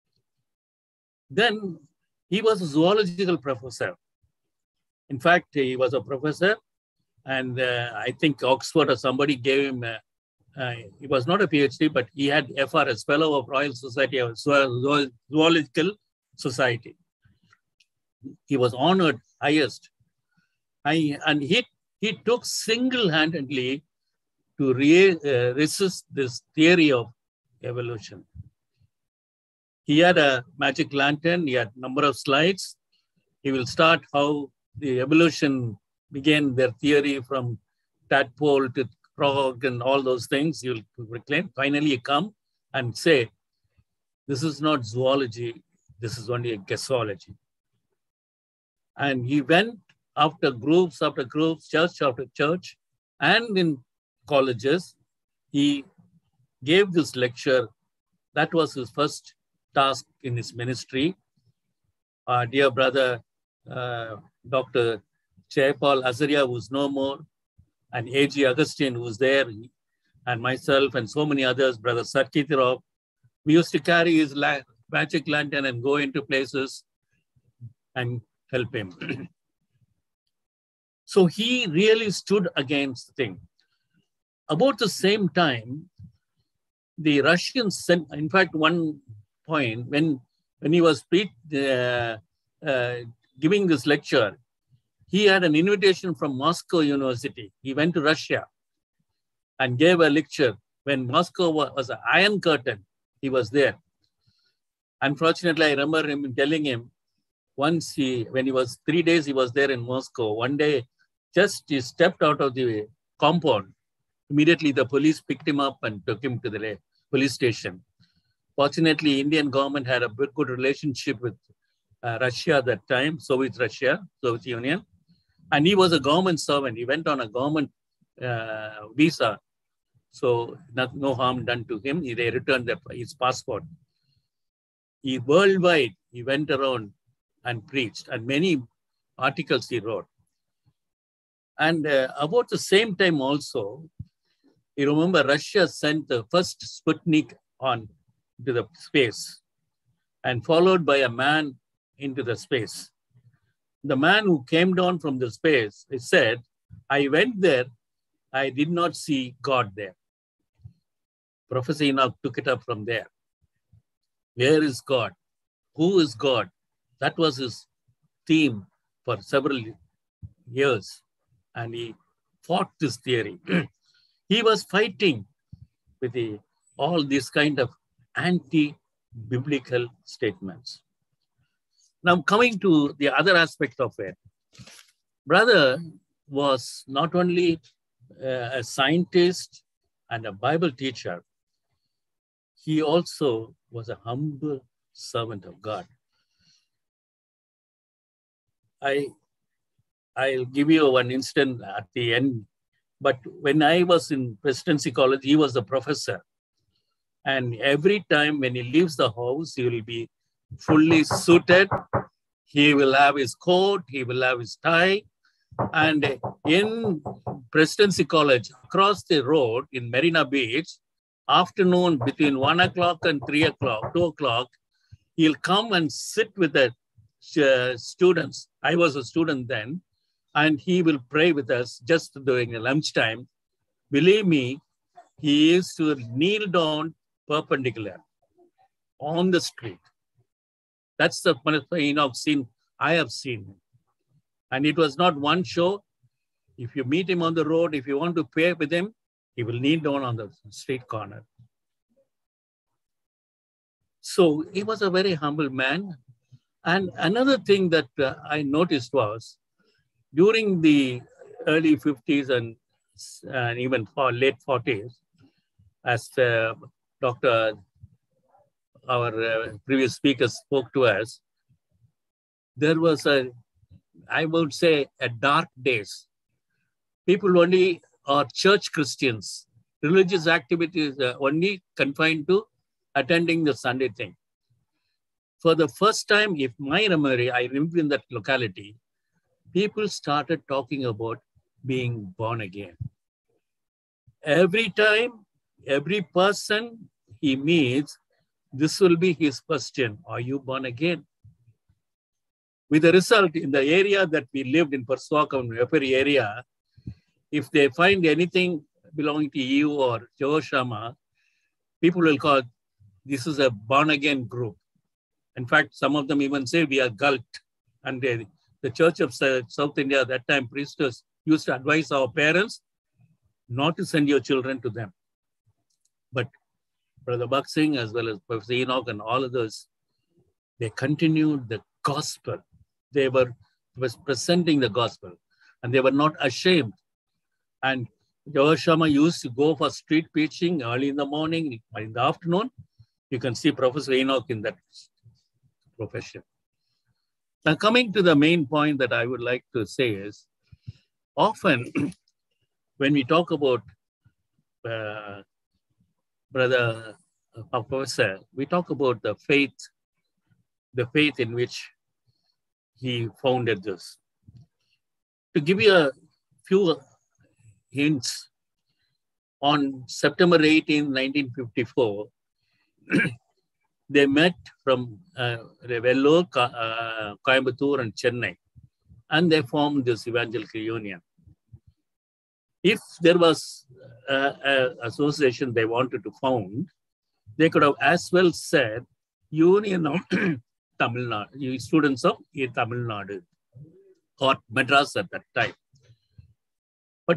Then he was a zoological professor. In fact, he was a professor, and I think Oxford or somebody gave him he was not a PhD, but he had FRS, Fellow of Royal Society of Zoological Society. He was honored highest. And he took single-handedly to resist this theory of evolution. He had a magic lantern. He had a number of slides. He will start how the evolution began, their theory from tadpole to frog and all those things. You'll reclaim. Finally, you come and say, this is not zoology. This is only a guessology. And he went after groups, church after church, and in colleges. He gave this lecture. That was his first task in his ministry. Our dear brother, Dr. Jayapal Azaria, who's no more, and A.G. Augustine, who's there, and myself and so many others, Brother Sarkitirov, we used to carry his magic lantern and go into places and help him. So he really stood against the thing. About the same time, the Russians sent, in fact, one point, when he was giving this lecture, he had an invitation from Moscow University. He went to Russia and gave a lecture. When Moscow was an Iron Curtain, he was there. Unfortunately, I remember him telling him, once when he was 3 days, he was there in Moscow. One day, just he stepped out of the compound. Immediately, the police picked him up and took him to the police station. Fortunately, Indian government had a good relationship with Russia at that time, Soviet Union. And he was a government servant. He went on a government visa. So no harm done to him. They returned his passport. He worldwide, he went around and preached, and many articles he wrote. And about the same time also, you remember Russia sent the first Sputnik on to the space, and followed by a man into the space. The man who came down from the space, he said, I went there, I did not see God there. Professor Enoch took it up from there. Where is God? Who is God? That was his theme for several years. And he fought this theory. He was fighting with all these kind of anti-biblical statements. Now coming to the other aspect of it, brother was not only a scientist and a Bible teacher, he also was a humble servant of God. I'll give you one instant at the end, but when I was in Presidency College, he was the professor. And every time when he leaves the house, he will be fully suited. He will have his coat, he will have his tie. And in Presidency College, across the road in Marina Beach, afternoon between 1 o'clock and 3 o'clock, 2 o'clock, he'll come and sit with the students. I was a student then, and he will pray with us just during lunchtime. Believe me, he used to kneel down perpendicular on the street. That's the Enoch scene I have seen. And it was not one show. If you meet him on the road, if you want to pray with him, he will kneel down on the street corner. So he was a very humble man. And another thing that I noticed was during the early 50s and even late 40s, as our previous speaker spoke to us, there was I would say, a dark days. People only are church Christians. Religious activities are only confined to attending the Sunday thing. For the first time, if my memory, I live in that locality, people started talking about being born again. Every time, every person he meets, this will be his question, are you born again? With the result, in the area that we lived in, Perswakam, Vepari area, if they find anything belonging to you or Jehoshama, people will call, this is a born again group. In fact, some of them even say we are Gult. And the Church of South India at that time, priestess used to advise our parents not to send your children to them. But Brother Bhakt Singh, as well as Professor Enoch and all others, they continued the gospel. They was presenting the gospel, and they were not ashamed. And Jehoshama used to go for street preaching early in the morning, or in the afternoon. You can see Professor Enoch in that profession. Now, coming to the main point that I would like to say is, often when we talk about Brother Professor, we talk about the faith in which he founded this. To give you a few hints, on September 18, 1954, they met from Vellore, Coimbatore, and Chennai, and they formed this Evangelical Union. If there was an association they wanted to found, they could have as well said Union of Tamil Nadu, students of Tamil Nadu, or Madras at that time. But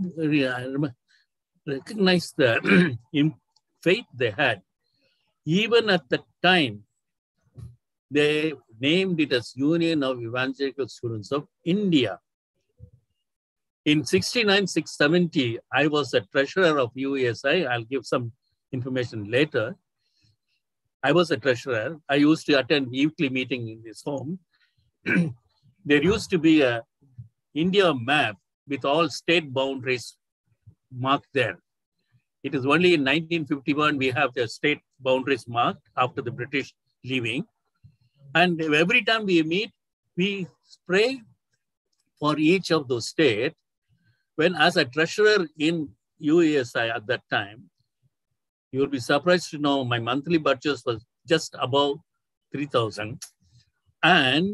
recognize the faith they had. Even at the time, they named it as Union of Evangelical Students of India. In 69-70, I was a treasurer of UESI. I'll give some information later. I was a treasurer. I used to attend weekly meeting in this home. There used to be a India map with all state boundaries marked there. It is only in 1951 we have the state boundaries marked after the British leaving. And every time we meet, we pray for each of those states. When as a treasurer in UESI at that time, you will be surprised to know my monthly budget was just above 3,000. And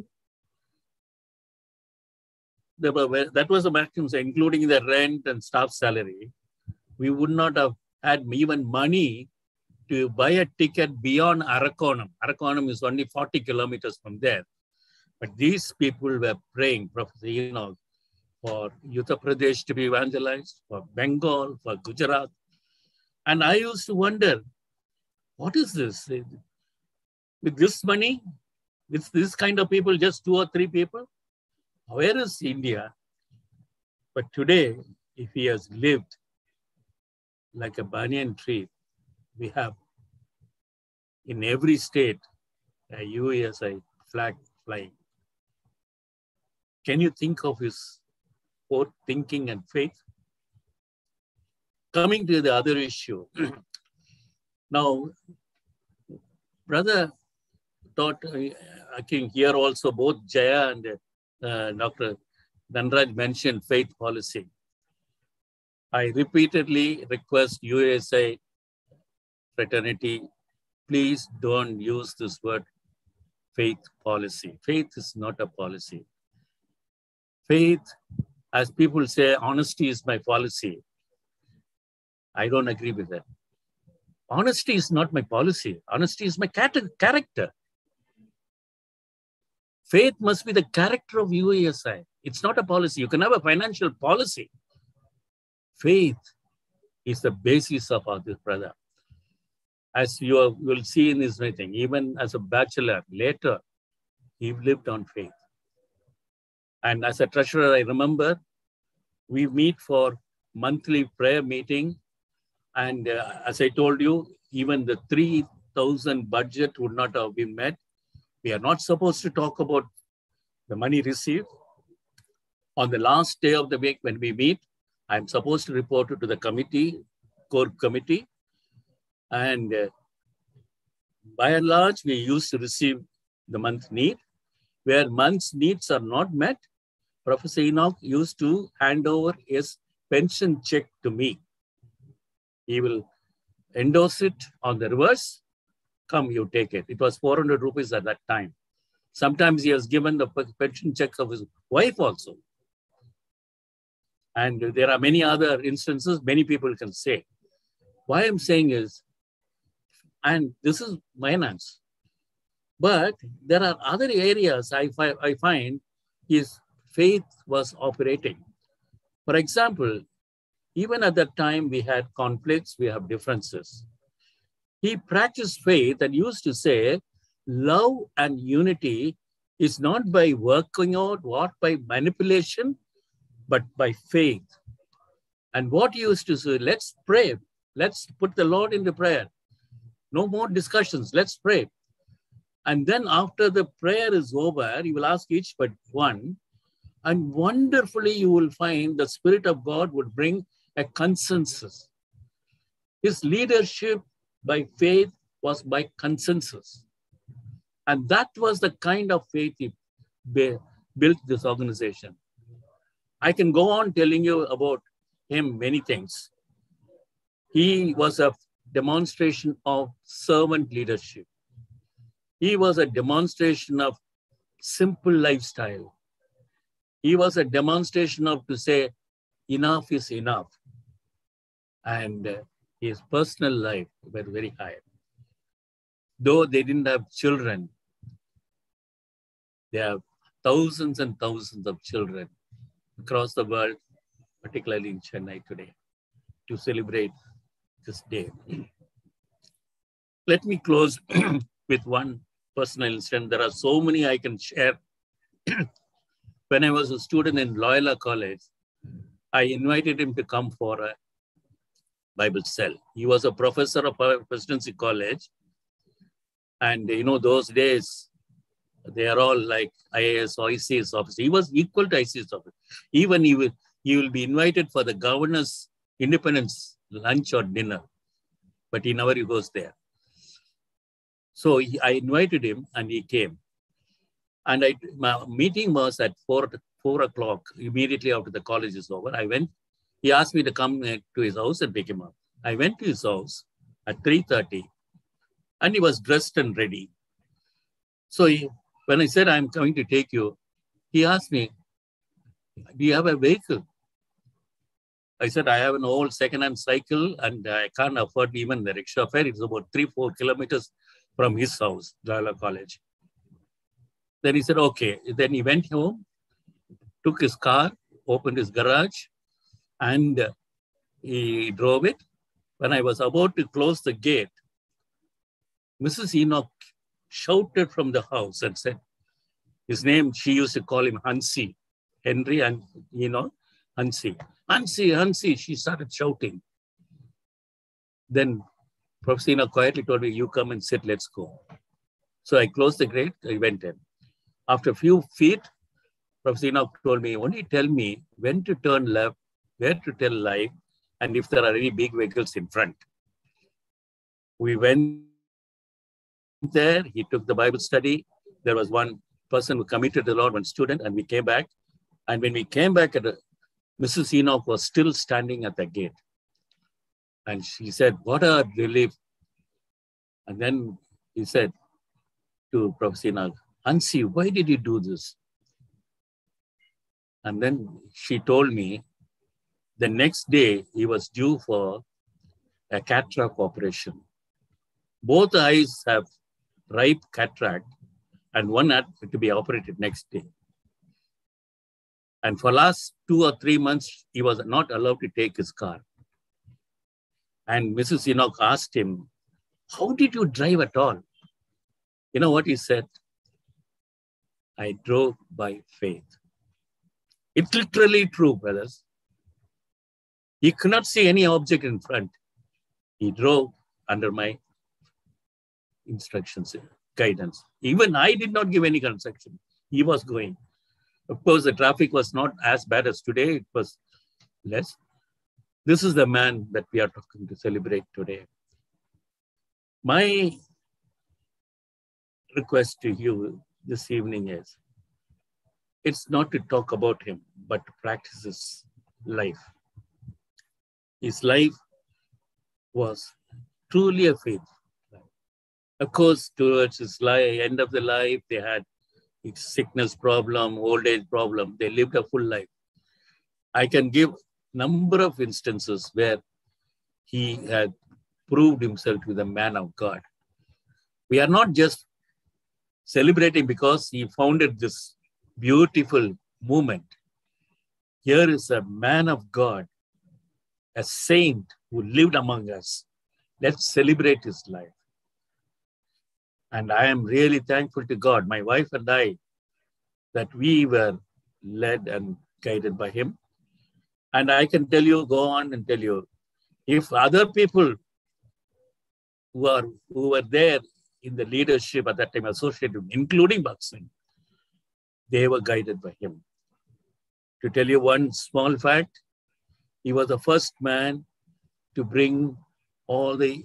that was the maximum, including the rent and staff salary. We would not have had even money to buy a ticket beyond Arakonam. Arakonam is only 40 kilometers from there. But these people were praying, Professor Enoch, for Uttar Pradesh to be evangelized, for Bengal, for Gujarat. And I used to wonder, what is this? With this money, with this kind of people, just 2 or 3 people, where is India? But today, if he has lived like a banyan tree, we have in every state a UESI flag flying. Can you think of his both thinking and faith? Coming to the other issue. Now, brother thought, I think here also both Jaya and Dr. Dhanraj mentioned faith policy. I repeatedly request UESI fraternity, please don't use this word faith policy. Faith is not a policy. Faith, as people say, honesty is my policy. I don't agree with that. Honesty is not my policy. Honesty is my character. Faith must be the character of UESI. It's not a policy. You can have a financial policy. Faith is the basis of our brother. As you will see in his writing, even as a bachelor, later, he lived on faith. And as a treasurer, I remember we meet for monthly prayer meeting. And as I told you, even the 3,000 budget would not have been met. We are not supposed to talk about the money received. On the last day of the week when we meet, I'm supposed to report it to the committee, core committee. And by and large, we used to receive the month need. Where month's needs are not met, Professor Enoch used to hand over his pension check to me. He will endorse it on the reverse. Come, you take it. It was 400 rupees at that time. Sometimes he has given the pension checks of his wife also. And there are many other instances, many people can say. Why I'm saying is, and this is finance, but there are other areas I find his faith was operating. For example, even at that time we had conflicts, we have differences. He practiced faith and used to say, love and unity is not by working out, what by manipulation, but by faith. And what he used to say, let's pray. Let's put the Lord into prayer. No more discussions, let's pray. And then after the prayer is over, he will ask each but one, and wonderfully you will find the Spirit of God would bring a consensus. His leadership by faith was by consensus. And that was the kind of faith he built this organization. I can go on telling you about him many things. He was a demonstration of servant leadership. He was a demonstration of simple lifestyle. He was a demonstration of to say, enough is enough. And his personal life were very high. Though they didn't have children, they have thousands and thousands of children across the world, particularly in Chennai today, to celebrate this day. Let me close with one personal incident. There are so many I can share. When I was a student in Loyola College, I invited him to come for a Bible cell. He was a professor of Presidency College. And you know, those days, They are all like IAS or ICS officer. He was equal to ICS officer. Even he will be invited for the governor's independence lunch or dinner, but he never goes there. So I invited him and he came. And my meeting was at 4 o'clock, immediately after the college is over. I went, he asked me to come to his house and pick him up. I went to his house at 3:30 and he was dressed and ready. So when I said, I'm coming to take you, he asked me, do you have a vehicle? I said, I have an old second-hand cycle and I can't afford even the rickshaw fare. It's about 3-4 kilometers from his house, Loyola College. Then he said, okay. Then he went home, took his car, opened his garage, and he drove it. When I was about to close the gate, Mrs. Enoch shouted from the house and said, his name, she used to call him Hansi, Henry, and Hansi. Hansi, she started shouting. Then Professor Enoch quietly told me, you come and sit, let's go. So I closed the gate, I went in. After a few feet, Professor Enoch told me, only tell me when to turn left, where to turn right, and if there are any big vehicles in front. We went there, he took the Bible study. There was one person who committed to the Lord, one student, and we came back. And when we came back, Mrs. Enoch was still standing at the gate. And she said, what a relief. And then he said to Professor Enoch, Hansi, why did you do this? And then she told me the next day he was due for a cataract operation. Both eyes have ripe cataract and one had to be operated next day. And for last 2 or 3 months, he was not allowed to take his car. And Mrs. Enoch asked him, how did you drive at all? You know what he said? I drove by faith. It's literally true, brothers. He could not see any object in front. He drove under my instructions, guidance. Even I did not give any instruction. He was going. Of course, the traffic was not as bad as today. It was less. This is the man that we are talking to celebrate today. My request to you this evening is, it's not to talk about him, but to practice his life. His life was truly a faith. Of course, towards his end of the life, they had sickness problem, old age problem. They lived a full life. I can give number of instances where he had proved himself to be the man of God. We are not just celebrating because he founded this beautiful movement. Here is a man of God, a saint who lived among us. Let's celebrate his life. And I am really thankful to God, my wife and I, that we were led and guided by him. And I can tell you, go on and tell you, if other people who were there in the leadership at that time associated, including Bhaksin, they were guided by him. To tell you one small fact, he was the first man to bring all the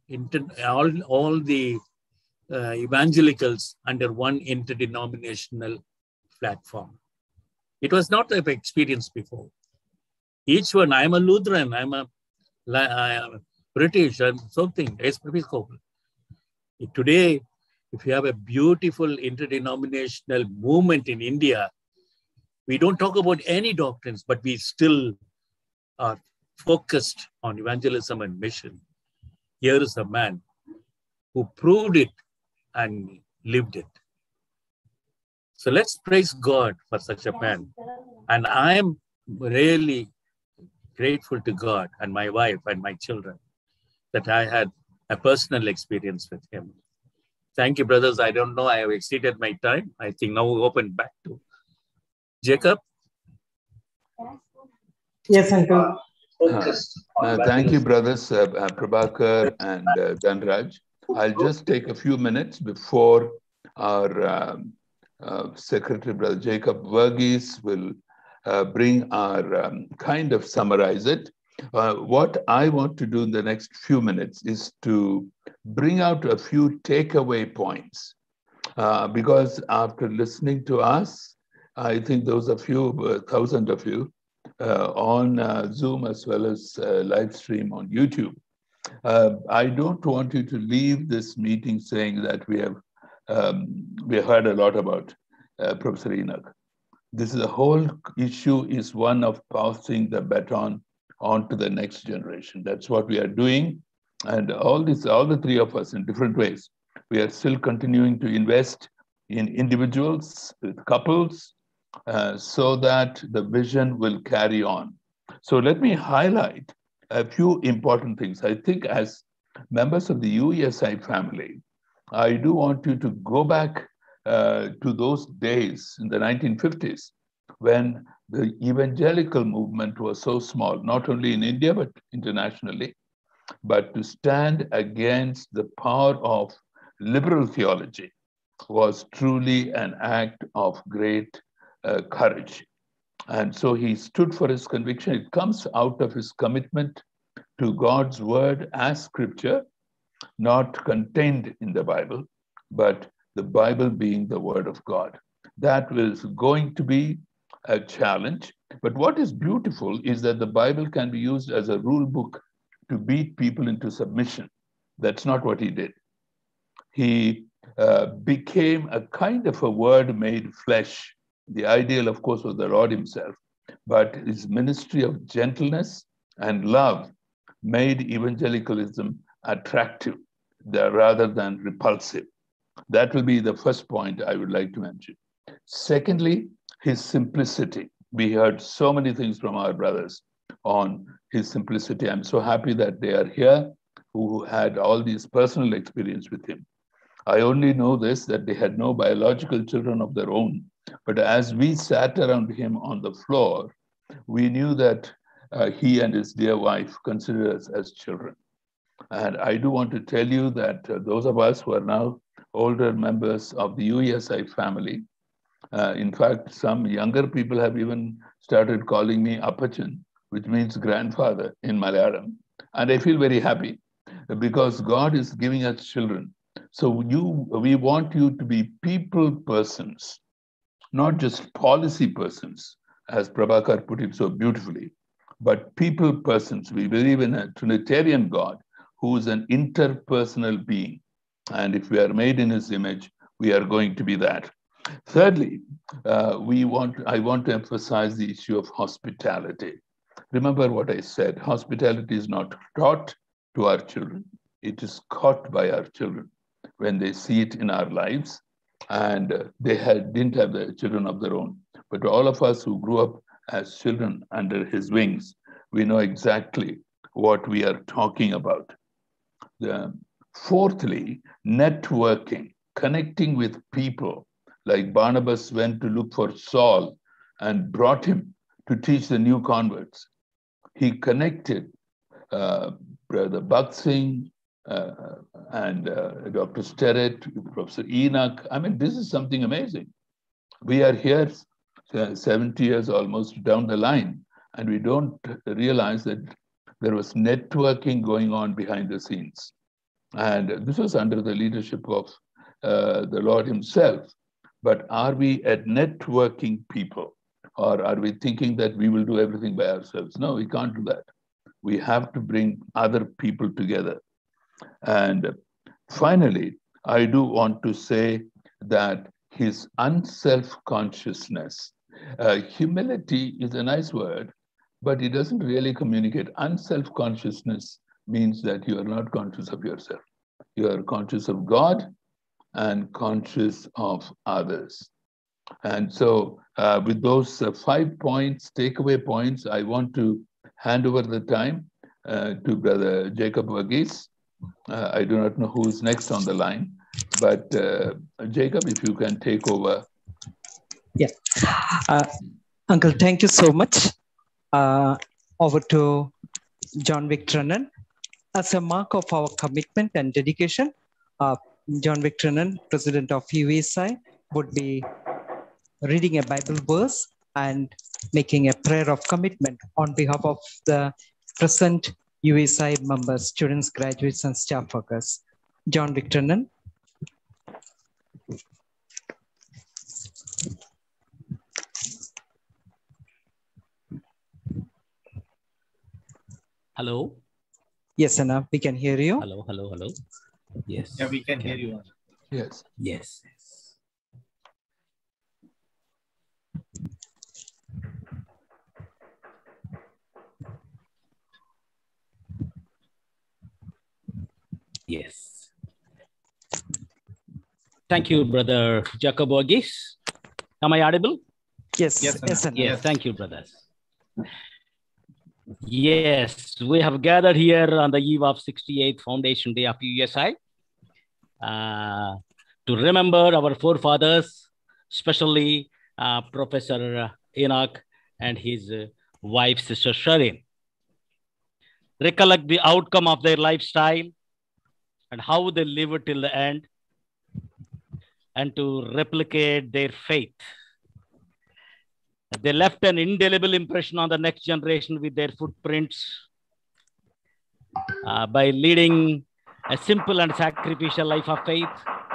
evangelicals under one interdenominational platform. It was not an experience before. Each one, I'm a Lutheran, I'm a British, I'm something, Episcopal. Today, if you have a beautiful interdenominational movement in India, we don't talk about any doctrines, but we still are focused on evangelism and mission. Here is a man who proved it and lived it. So let's praise God for such a man. And I am really grateful to God and my wife and my children that I had a personal experience with him. Thank you, brothers. I don't know, I have exceeded my time. I think now we open back to Jacob. Yes, Uncle. Thank you, brothers Prabhakar and Dhanraj. I'll just take a few minutes before our Secretary Brother Jacob Verghese will bring our kind of summarize it. What I want to do in the next few minutes is to bring out a few takeaway points. Because after listening to us, I think those a few thousand of you on Zoom as well as live stream on YouTube. I don't want you to leave this meeting saying that we heard a lot about Professor Enoch. This is the whole issue is one of passing the baton on to the next generation. That's what we are doing. And all the three of us in different ways, we are still continuing to invest in individuals, with couples, so that the vision will carry on. So let me highlight a few important things. I think as members of the UESI family, I do want you to go back to those days in the 1950s when the evangelical movement was so small, not only in India, but internationally, but to stand against the power of liberal theology was truly an act of great courage. And so he stood for his conviction. It comes out of his commitment to God's word as scripture, not contained in the Bible, but the Bible being the word of God. That was going to be a challenge. But what is beautiful is that the Bible can be used as a rule book to beat people into submission. That's not what he did. He became a kind of a word made flesh. The ideal, of course, was the Lord himself, but his ministry of gentleness and love made evangelicalism attractive rather than repulsive. That will be the first point I would like to mention. Secondly, his simplicity. We heard so many things from our brothers on his simplicity. I'm so happy that they are here who had all these personal experience with him. I only know this, that they had no biological children of their own. But as we sat around him on the floor, we knew that he and his dear wife considered us as children. And I do want to tell you that those of us who are now older members of the UESI family, in fact, some younger people have even started calling me Appachan, which means grandfather in Malayalam. And I feel very happy because God is giving us children. So we want you to be people persons, not just policy persons, as Prabhakar put it so beautifully, but people persons. We believe in a Trinitarian God who is an interpersonal being. And if we are made in his image, we are going to be that. Thirdly, I want to emphasize the issue of hospitality. Remember what I said, hospitality is not taught to our children. It is caught by our children when they see it in our lives. And they didn't have the children of their own. But all of us who grew up as children under his wings, we know exactly what we are talking about. Fourthly, networking, connecting with people. Like Barnabas went to look for Saul and brought him to teach the new converts. He connected Brother Bhakt Singh and Dr. Sterrett, Professor Enoch. I mean, this is something amazing. We are here 70 years almost down the line, and we don't realize that there was networking going on behind the scenes. And this was under the leadership of the Lord himself. But are we a networking people? Or are we thinking that we will do everything by ourselves? No, we can't do that. We have to bring other people together. And finally, I do want to say that his unself-consciousness, humility is a nice word, but it doesn't really communicate. Unself-consciousness means that you are not conscious of yourself. You are conscious of God and conscious of others. And so with those 5 points, takeaway points, I want to hand over the time to Brother Jacob Verghese. I do not know who's next on the line, but Jacob, if you can take over. Yeah. Uncle, thank you so much. Over to John Victranan. As a mark of our commitment and dedication, John Victranan, President of UESI, would be reading a Bible verse and making a prayer of commitment on behalf of the present USI members, students, graduates, and staff workers. John Victornan. Hello. Yes, Anna, we can hear you. Hello, hello, hello. Yes. Yeah, we can hear you. Yes. Yes. Yes. Thank you, Brother Jacob Borges. Am I audible? Yes, yes, yes, yes. Thank you, brothers. Yes, we have gathered here on the eve of 68th Foundation Day of USI to remember our forefathers, especially Professor Enoch and his wife, Sister Sharin. Recollect the outcome of their lifestyle and how they lived till the end, and to replicate their faith. They left an indelible impression on the next generation with their footprints by leading a simple and sacrificial life of faith.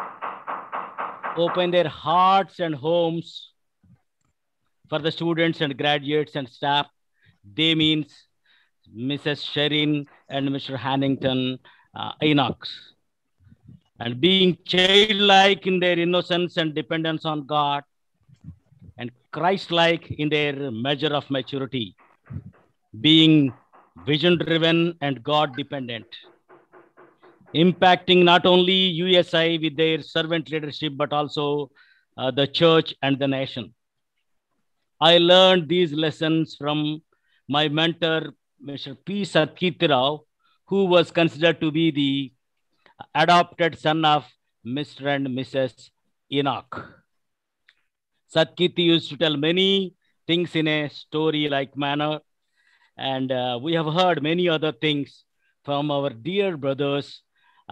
Open their hearts and homes for the students and graduates and staff. They means Mrs. Sharin and Mr. Hannington Enoch. And being childlike in their innocence and dependence on God, and Christ-like in their measure of maturity, being vision-driven and God-dependent, impacting not only USI with their servant leadership, but also the church and the nation. I learned these lessons from my mentor, Mr. P. Satkirti Rao, who was considered to be the adopted son of Mr. and Mrs. Enoch. Satkirti used to tell many things in a story-like manner, and we have heard many other things from our dear brothers,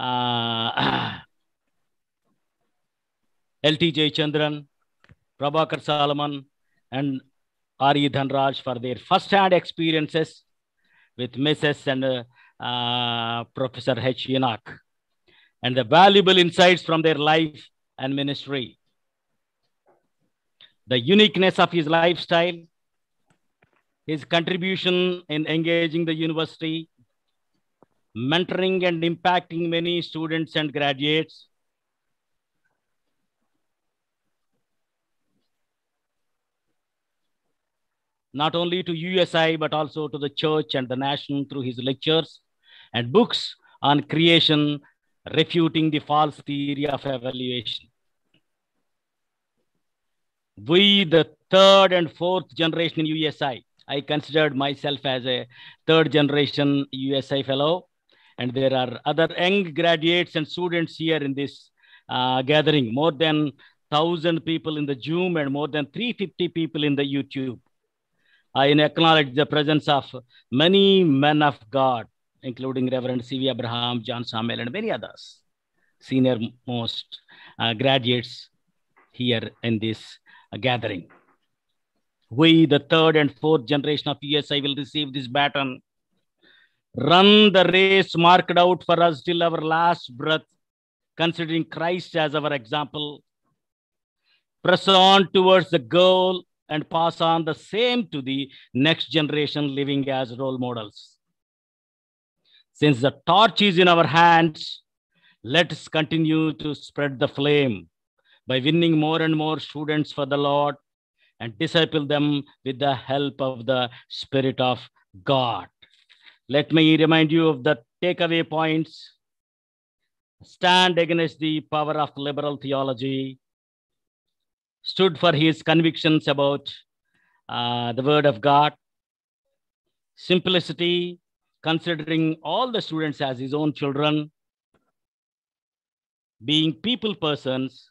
L.T. Jayachandran, Prabhakar Solomon, and R.E. Dhanraj for their first-hand experiences with Mrs. and Professor H. Enoch, and the valuable insights from their life and ministry. The uniqueness of his lifestyle, his contribution in engaging the university, mentoring and impacting many students and graduates, not only to USI, but also to the church and the nation through his lectures and books on creation, refuting the false theory of evaluation. We, the third and fourth generation in USI, I considered myself as a third generation USI fellow, and there are other young graduates and students here in this gathering, more than 1,000 people in the Zoom and more than 350 people in the YouTube. I acknowledge the presence of many men of God, including Reverend C.V. Abraham, John Samuel, and many others, senior most graduates here in this gathering. We, the third and fourth generation of USI, will receive this baton. Run the race marked out for us till our last breath, considering Christ as our example. Press on towards the goal and pass on the same to the next generation, living as role models. Since the torch is in our hands, let us continue to spread the flame by winning more and more students for the Lord and disciple them with the help of the Spirit of God. Let me remind you of the takeaway points. Stand against the power of liberal theology. Stood for his convictions about the Word of God. Simplicity, considering all the students as his own children. Being people persons.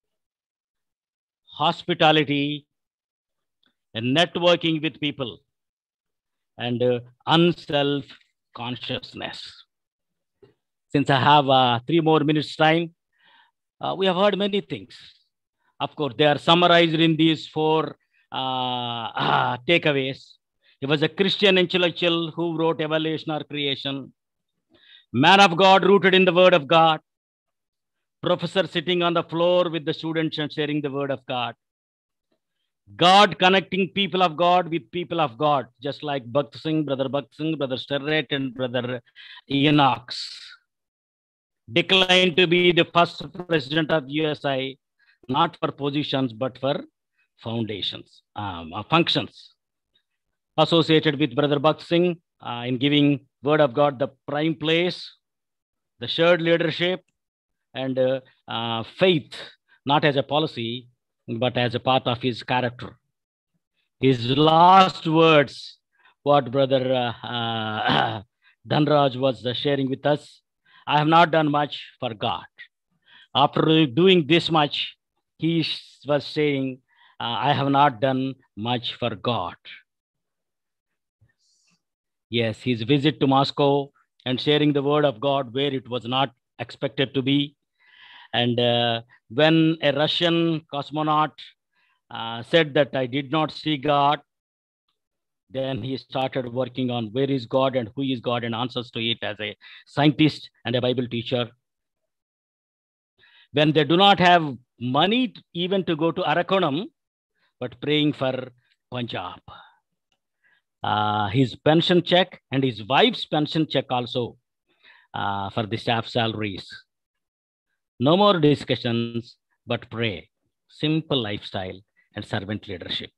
Hospitality, and networking with people, and unself-consciousness. Since I have 3 more minutes time, we have heard many things. Of course, they are summarized in these 4 takeaways. He was a Christian intellectual who wrote Evolution or Creation. Man of God rooted in the Word of God. Professor sitting on the floor with the students and sharing the Word of God. God connecting people of God with people of God, just like Bhakt Singh, Brother Sterrett, and Brother Enoch. Declined to be the first president of USI, not for positions, but for foundations, functions. Associated with Brother Bhakt Singh in giving Word of God the prime place, the shared leadership, and faith, not as a policy, but as a part of his character. His last words, what Brother Dhanraj was sharing with us, I have not done much for God. After doing this much, he was saying, I have not done much for God. Yes, his visit to Moscow and sharing the Word of God where it was not expected to be. And when a Russian cosmonaut said that I did not see God, then he started working on where is God and who is God and answers to it as a scientist and a Bible teacher. When they do not have money even to go to Arakonam, but praying for Punjab. His pension check and his wife's pension check also for the staff salaries. No more discussions, but pray, simple lifestyle and servant leadership.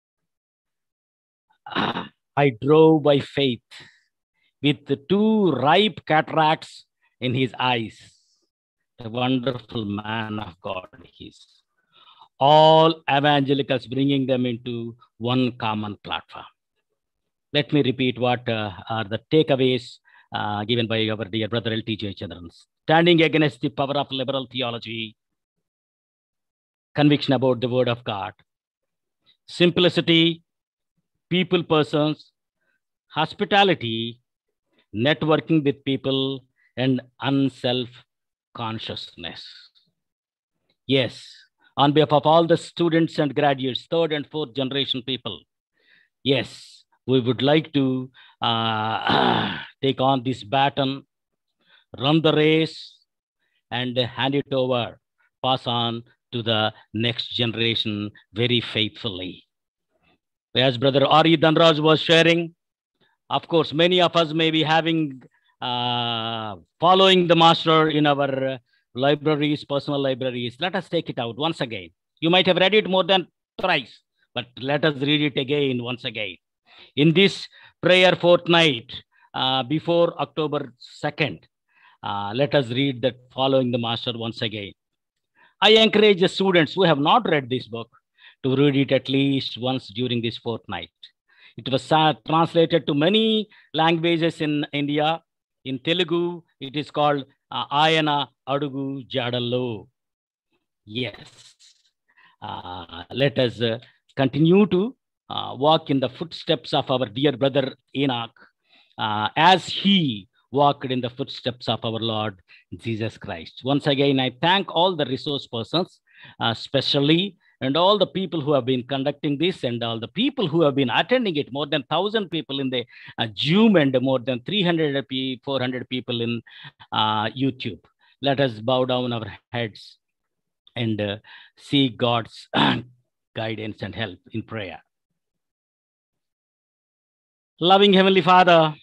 I drove by faith with the 2 ripe cataracts in his eyes. A wonderful man of God he is. All evangelicals bringing them into one common platform. Let me repeat what are the takeaways given by our dear brother L.T. Jayachandran. Standing against the power of liberal theology, conviction about the Word of God, simplicity, people persons, hospitality, networking with people, and unself-consciousness. Yes, on behalf of all the students and graduates, 3rd and 4th generation people, yes, we would like to take on this baton, run the race, and hand it over, pass on to the next generation very faithfully. As Brother Ari Dhanraj was sharing, of course, many of us may be having, following the master in our libraries, personal libraries. Let us take it out once again. You might have read it more than thrice, but let us read it again, once again. In this prayer fortnight, before October 2nd, let us read that following the master once again. I encourage the students who have not read this book to read it at least once during this fortnight. It was translated to many languages in India. In Telugu, it is called Ayana Adugu Jadallo. Yes. Let us continue to walk in the footsteps of our dear brother Enoch as he walked in the footsteps of our Lord Jesus Christ. Once again, I thank all the resource persons, especially, and all the people who have been conducting this and all the people who have been attending it, more than 1,000 people in the Zoom and more than 300, 400 people in YouTube. Let us bow down our heads and seek God's guidance and help in prayer. Loving Heavenly Father,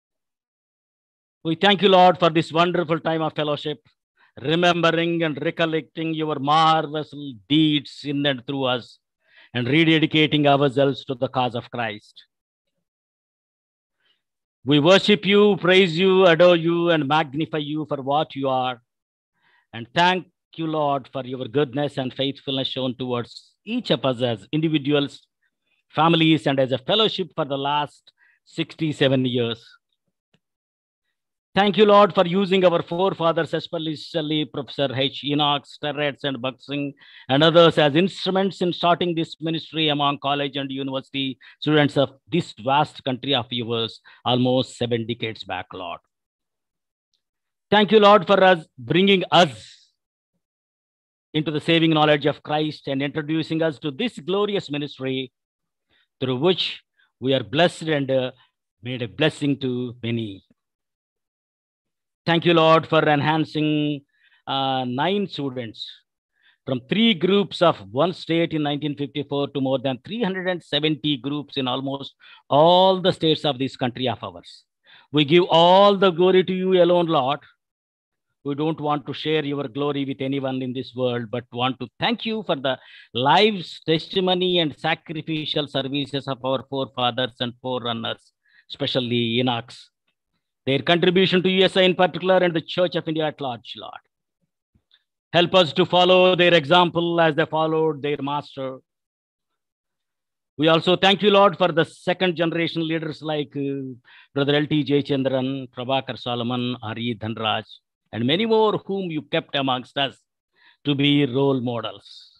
we thank you, Lord, for this wonderful time of fellowship, remembering and recollecting your marvelous deeds in and through us, and rededicating ourselves to the cause of Christ. We worship you, praise you, adore you, and magnify you for what you are. And thank you, Lord, for your goodness and faithfulness shown towards each of us as individuals, families, and as a fellowship for the last 67 years. Thank you, Lord, for using our forefathers, especially Professor H. Enoch, Sterrett, and Bhakt Singh, and others as instruments in starting this ministry among college and university students of this vast country of yours, almost 7 decades back, Lord. Thank you, Lord, for bringing us into the saving knowledge of Christ and introducing us to this glorious ministry through which we are blessed and made a blessing to many. Thank you, Lord, for enhancing 9 students from 3 groups of one state in 1954 to more than 370 groups in almost all the states of this country of ours. We give all the glory to you alone, Lord. We don't want to share your glory with anyone in this world, but want to thank you for the lives, testimony, and sacrificial services of our forefathers and forerunners, especially Enoch's, their contribution to USI in particular and the Church of India at large, Lord. Help us to follow their example as they followed their master. We also thank you, Lord, for the second generation leaders like Brother L.T. Jayachandran, Prabhakar Solomon, R.E. Dhanraj, and many more whom you kept amongst us to be role models.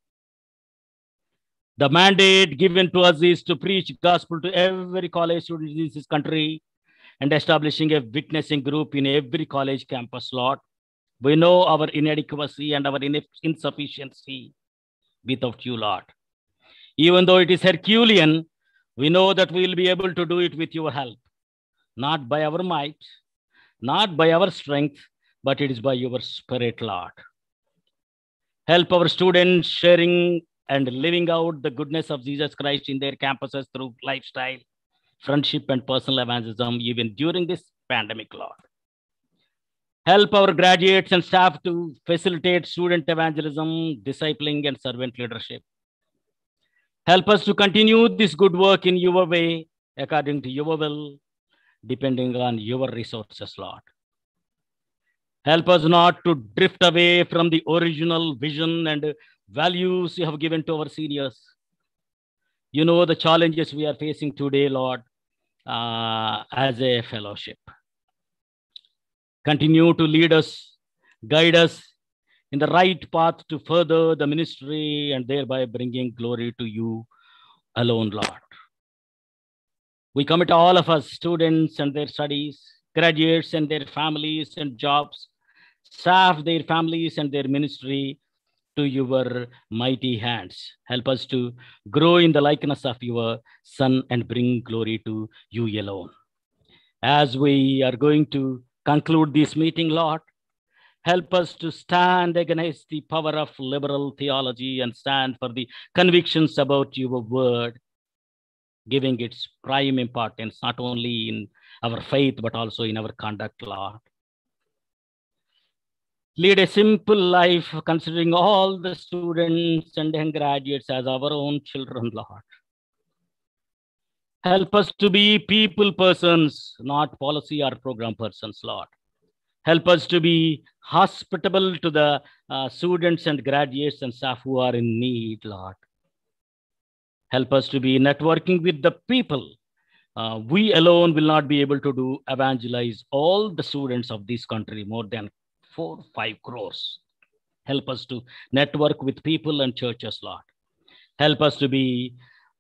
The mandate given to us is to preach gospel to every college student in this country and establishing a witnessing group in every college campus, Lord. We know our inadequacy and our insufficiency without you, Lord. Even though it is Herculean, we know that we will be able to do it with your help, not by our might, not by our strength, but it is by your Spirit, Lord. Help our students sharing and living out the goodness of Jesus Christ in their campuses through lifestyle, friendship, and personal evangelism, even during this pandemic, Lord. Help our graduates and staff to facilitate student evangelism, discipling, and servant leadership. Help us to continue this good work in your way, according to your will, depending on your resources, Lord. Help us not to drift away from the original vision and values you have given to our seniors. You know the challenges we are facing today, Lord, as a fellowship. Continue to lead us, guide us in the right path to further the ministry and thereby bringing glory to you alone, Lord. We commit all of us, students and their studies, graduates and their families and jobs, staff, their families and their ministry to your mighty hands. Help us to grow in the likeness of your Son and bring glory to you alone. As we are going to conclude this meeting, Lord, help us to stand against the power of liberal theology and stand for the convictions about your word, giving its prime importance not only in our faith, but also in our conduct, Lord. Lead a simple life, considering all the students and young graduates as our own children, Lord. Help us to be people persons, not policy or program persons, Lord. Help us to be hospitable to the students and graduates and staff who are in need, Lord. Help us to be networking with the people. We alone will not be able to do evangelize all the students of this country, more than 4-5 crores. Help us to network with people and churches, Lord. Help us to be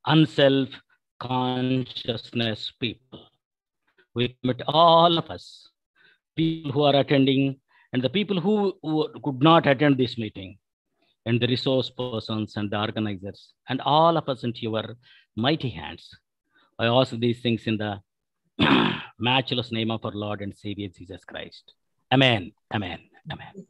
unself-consciousness people. We commit all of us, people who are attending and the people who could not attend this meeting, and the resource persons and the organizers, and all of us into your mighty hands. I ask these things in the matchless name of our Lord and Savior Jesus Christ. Amen. Amen. Amen.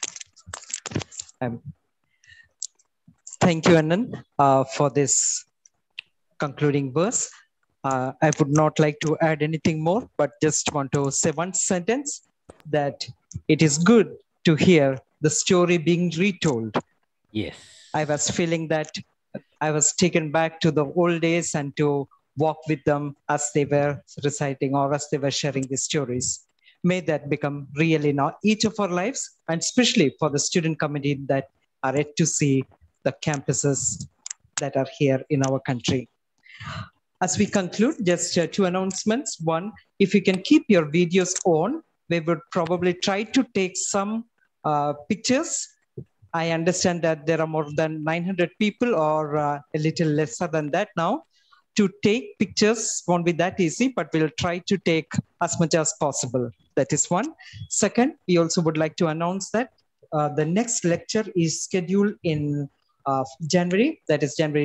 Thank you, Anand, for this concluding verse. I would not like to add anything more, but just want to say one sentence, that it is good to hear the story being retold. Yes. I was feeling that I was taken back to the old days and to walk with them as they were reciting or as they were sharing the stories. May that become real in each of our lives, and especially for the student community that are yet to see the campuses that are here in our country. As we conclude, just 2 announcements. One, if you can keep your videos on, we would probably try to take some pictures. I understand that there are more than 900 people or a little lesser than that now. To take pictures won't be that easy, but we'll try to take as much as possible. That is one. Second, we also would like to announce that the next lecture is scheduled in January, that is January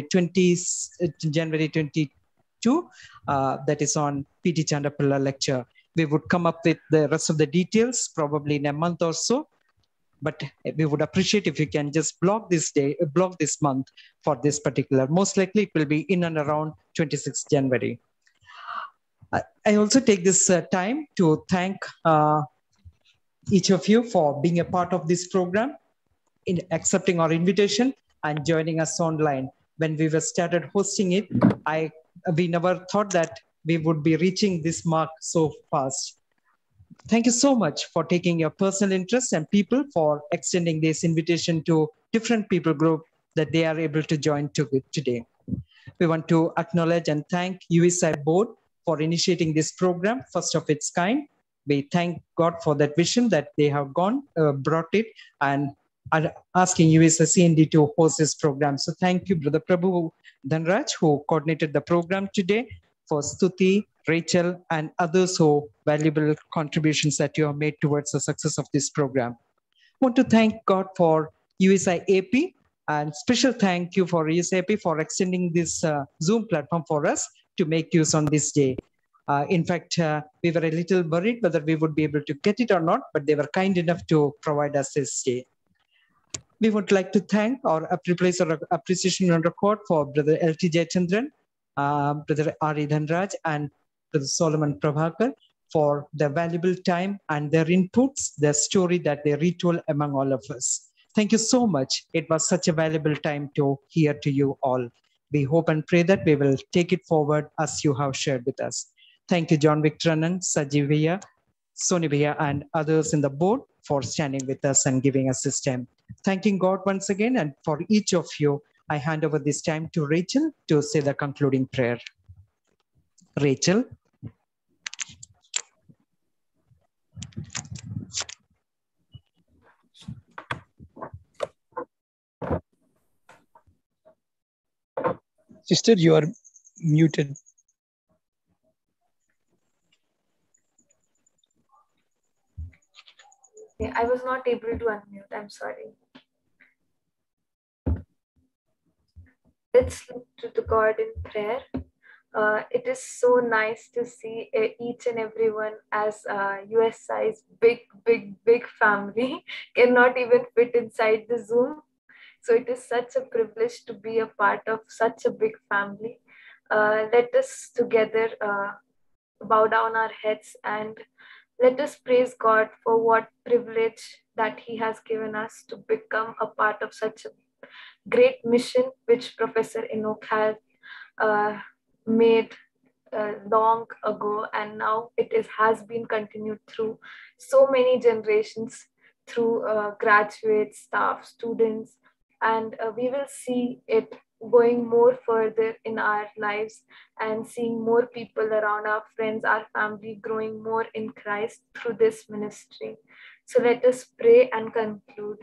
22, that is on P.T. Chandapilla lecture. We would come up with the rest of the details probably in a month or so, but we would appreciate if you can just block this month for this particular. Most likely it will be in and around 26th January. I also take this time to thank each of you for being a part of this program, in accepting our invitation and joining us online. When we were started hosting it, we never thought that we would be reaching this mark so fast. Thank you so much for taking your personal interest and people for extending this invitation to different people group that they are able to join today. We want to acknowledge and thank USI board for initiating this program, first of its kind. We thank God for that vision that they have brought it, and are asking USI CND to host this program. So thank you, Brother Prabhu Dhanraj, who coordinated the program today, for Stuti, Rachel, and others who valuable contributions that you have made towards the success of this program. I want to thank God for USI AP, and special thank you for USI AP for extending this Zoom platform for us to make use on this day. In fact, we were a little worried whether we would be able to get it or not, but they were kind enough to provide us this day. We would like to thank or place our appreciation on record for Brother L.T. Jayachandran, Brother R.E. Dhanraj, and Brother Solomon Prabhakar for their valuable time and their inputs, their story that they retold among all of us. Thank you so much. It was such a valuable time to hear to you all. We hope and pray that we will take it forward as you have shared with us. Thank you, John Victoranan, Saji Bhaiya, Soni Bhaiya, and others in the board for standing with us and giving us this time. Thanking God once again, and for each of you, I hand over this time to Rachel to say the concluding prayer. Rachel. Sister, you are muted. I was not able to unmute. I'm sorry. Let's look to the God in prayer. It is so nice to see each and everyone as USI's big family cannot even fit inside the Zoom. So it is such a privilege to be a part of such a big family. Let us together bow down our heads and let us praise God for what privilege that He has given us to become a part of such a great mission which Professor Enoch has made long ago, and now it has been continued through so many generations, through graduates, staff, students, and we will see it going more further in our lives and seeing more people around, our friends, our family growing more in Christ through this ministry. So let us pray and conclude.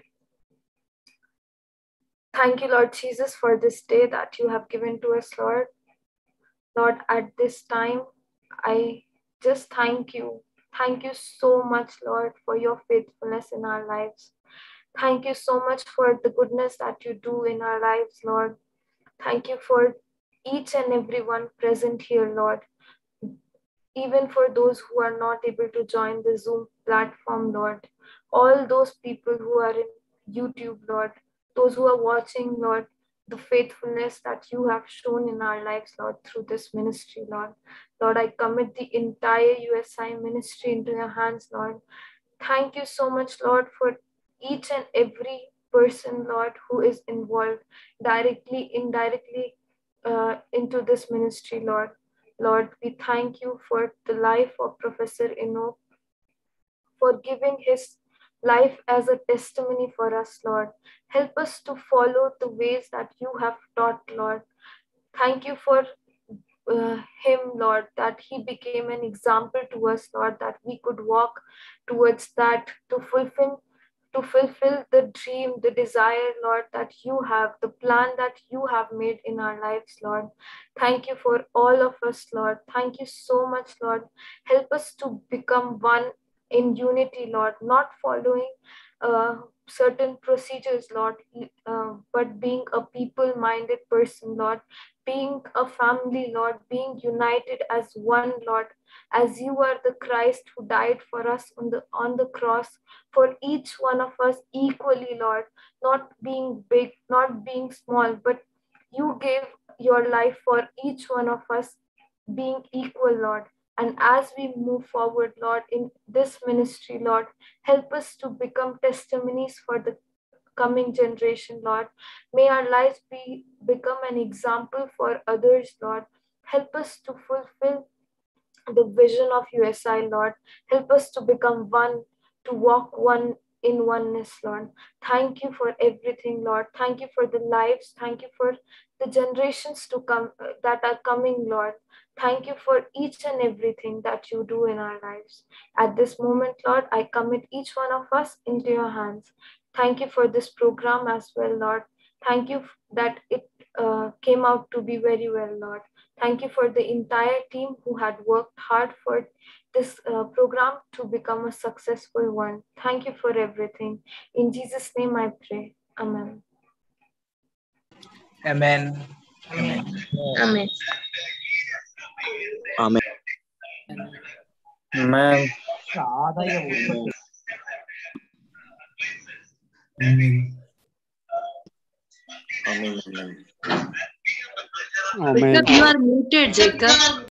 Thank you, Lord Jesus, for this day that you have given to us, Lord. Lord, at this time, I just thank you. Thank you so much, Lord, for your faithfulness in our lives. Thank you so much for the goodness that you do in our lives, Lord. Thank you for each and everyone present here, Lord. Even for those who are not able to join the Zoom platform, Lord. All those people who are in YouTube, Lord. Those who are watching, Lord, the faithfulness that you have shown in our lives, Lord, through this ministry, Lord. Lord, I commit the entire USI ministry into your hands, Lord. Thank you so much, Lord, for each and every person, Lord, who is involved directly, indirectly into this ministry, Lord. Lord, we thank you for the life of Professor Enoch, for giving his life as a testimony for us, Lord. Help us to follow the ways that you have taught, Lord. Thank you for him, Lord, that he became an example to us, Lord, that we could walk towards that to fulfill the dream, the desire, Lord, that you have, the plan that you have made in our lives, Lord. Thank you for all of us, Lord. Thank you so much, Lord. Help us to become one in unity, Lord, not following certain procedures, Lord, but being a people-minded person, Lord, being a family, Lord, being united as one, Lord, as you are the Christ who died for us on the cross, for each one of us equally, Lord, not being big, not being small, but you gave your life for each one of us being equal, Lord. And as we move forward, Lord, in this ministry, Lord, help us to become testimonies for the coming generation, Lord. May our lives become an example for others, Lord. Help us to fulfill the vision of USI, Lord. Help us to become one, to walk one in oneness, Lord. Thank you for everything, Lord. Thank you for the lives. Thank you for the generations to come that are coming, Lord. Thank you for each and everything that you do in our lives. At this moment, Lord, I commit each one of us into your hands. Thank you for this program as well, Lord. Thank you that it came out to be very well, Lord. Thank you for the entire team who had worked hard for this program to become a successful one. Thank you for everything. In Jesus' name I pray. Amen. Amen. Amen. Amen. Amen. Amen. Amen. Jacob, you are muted, Jacob.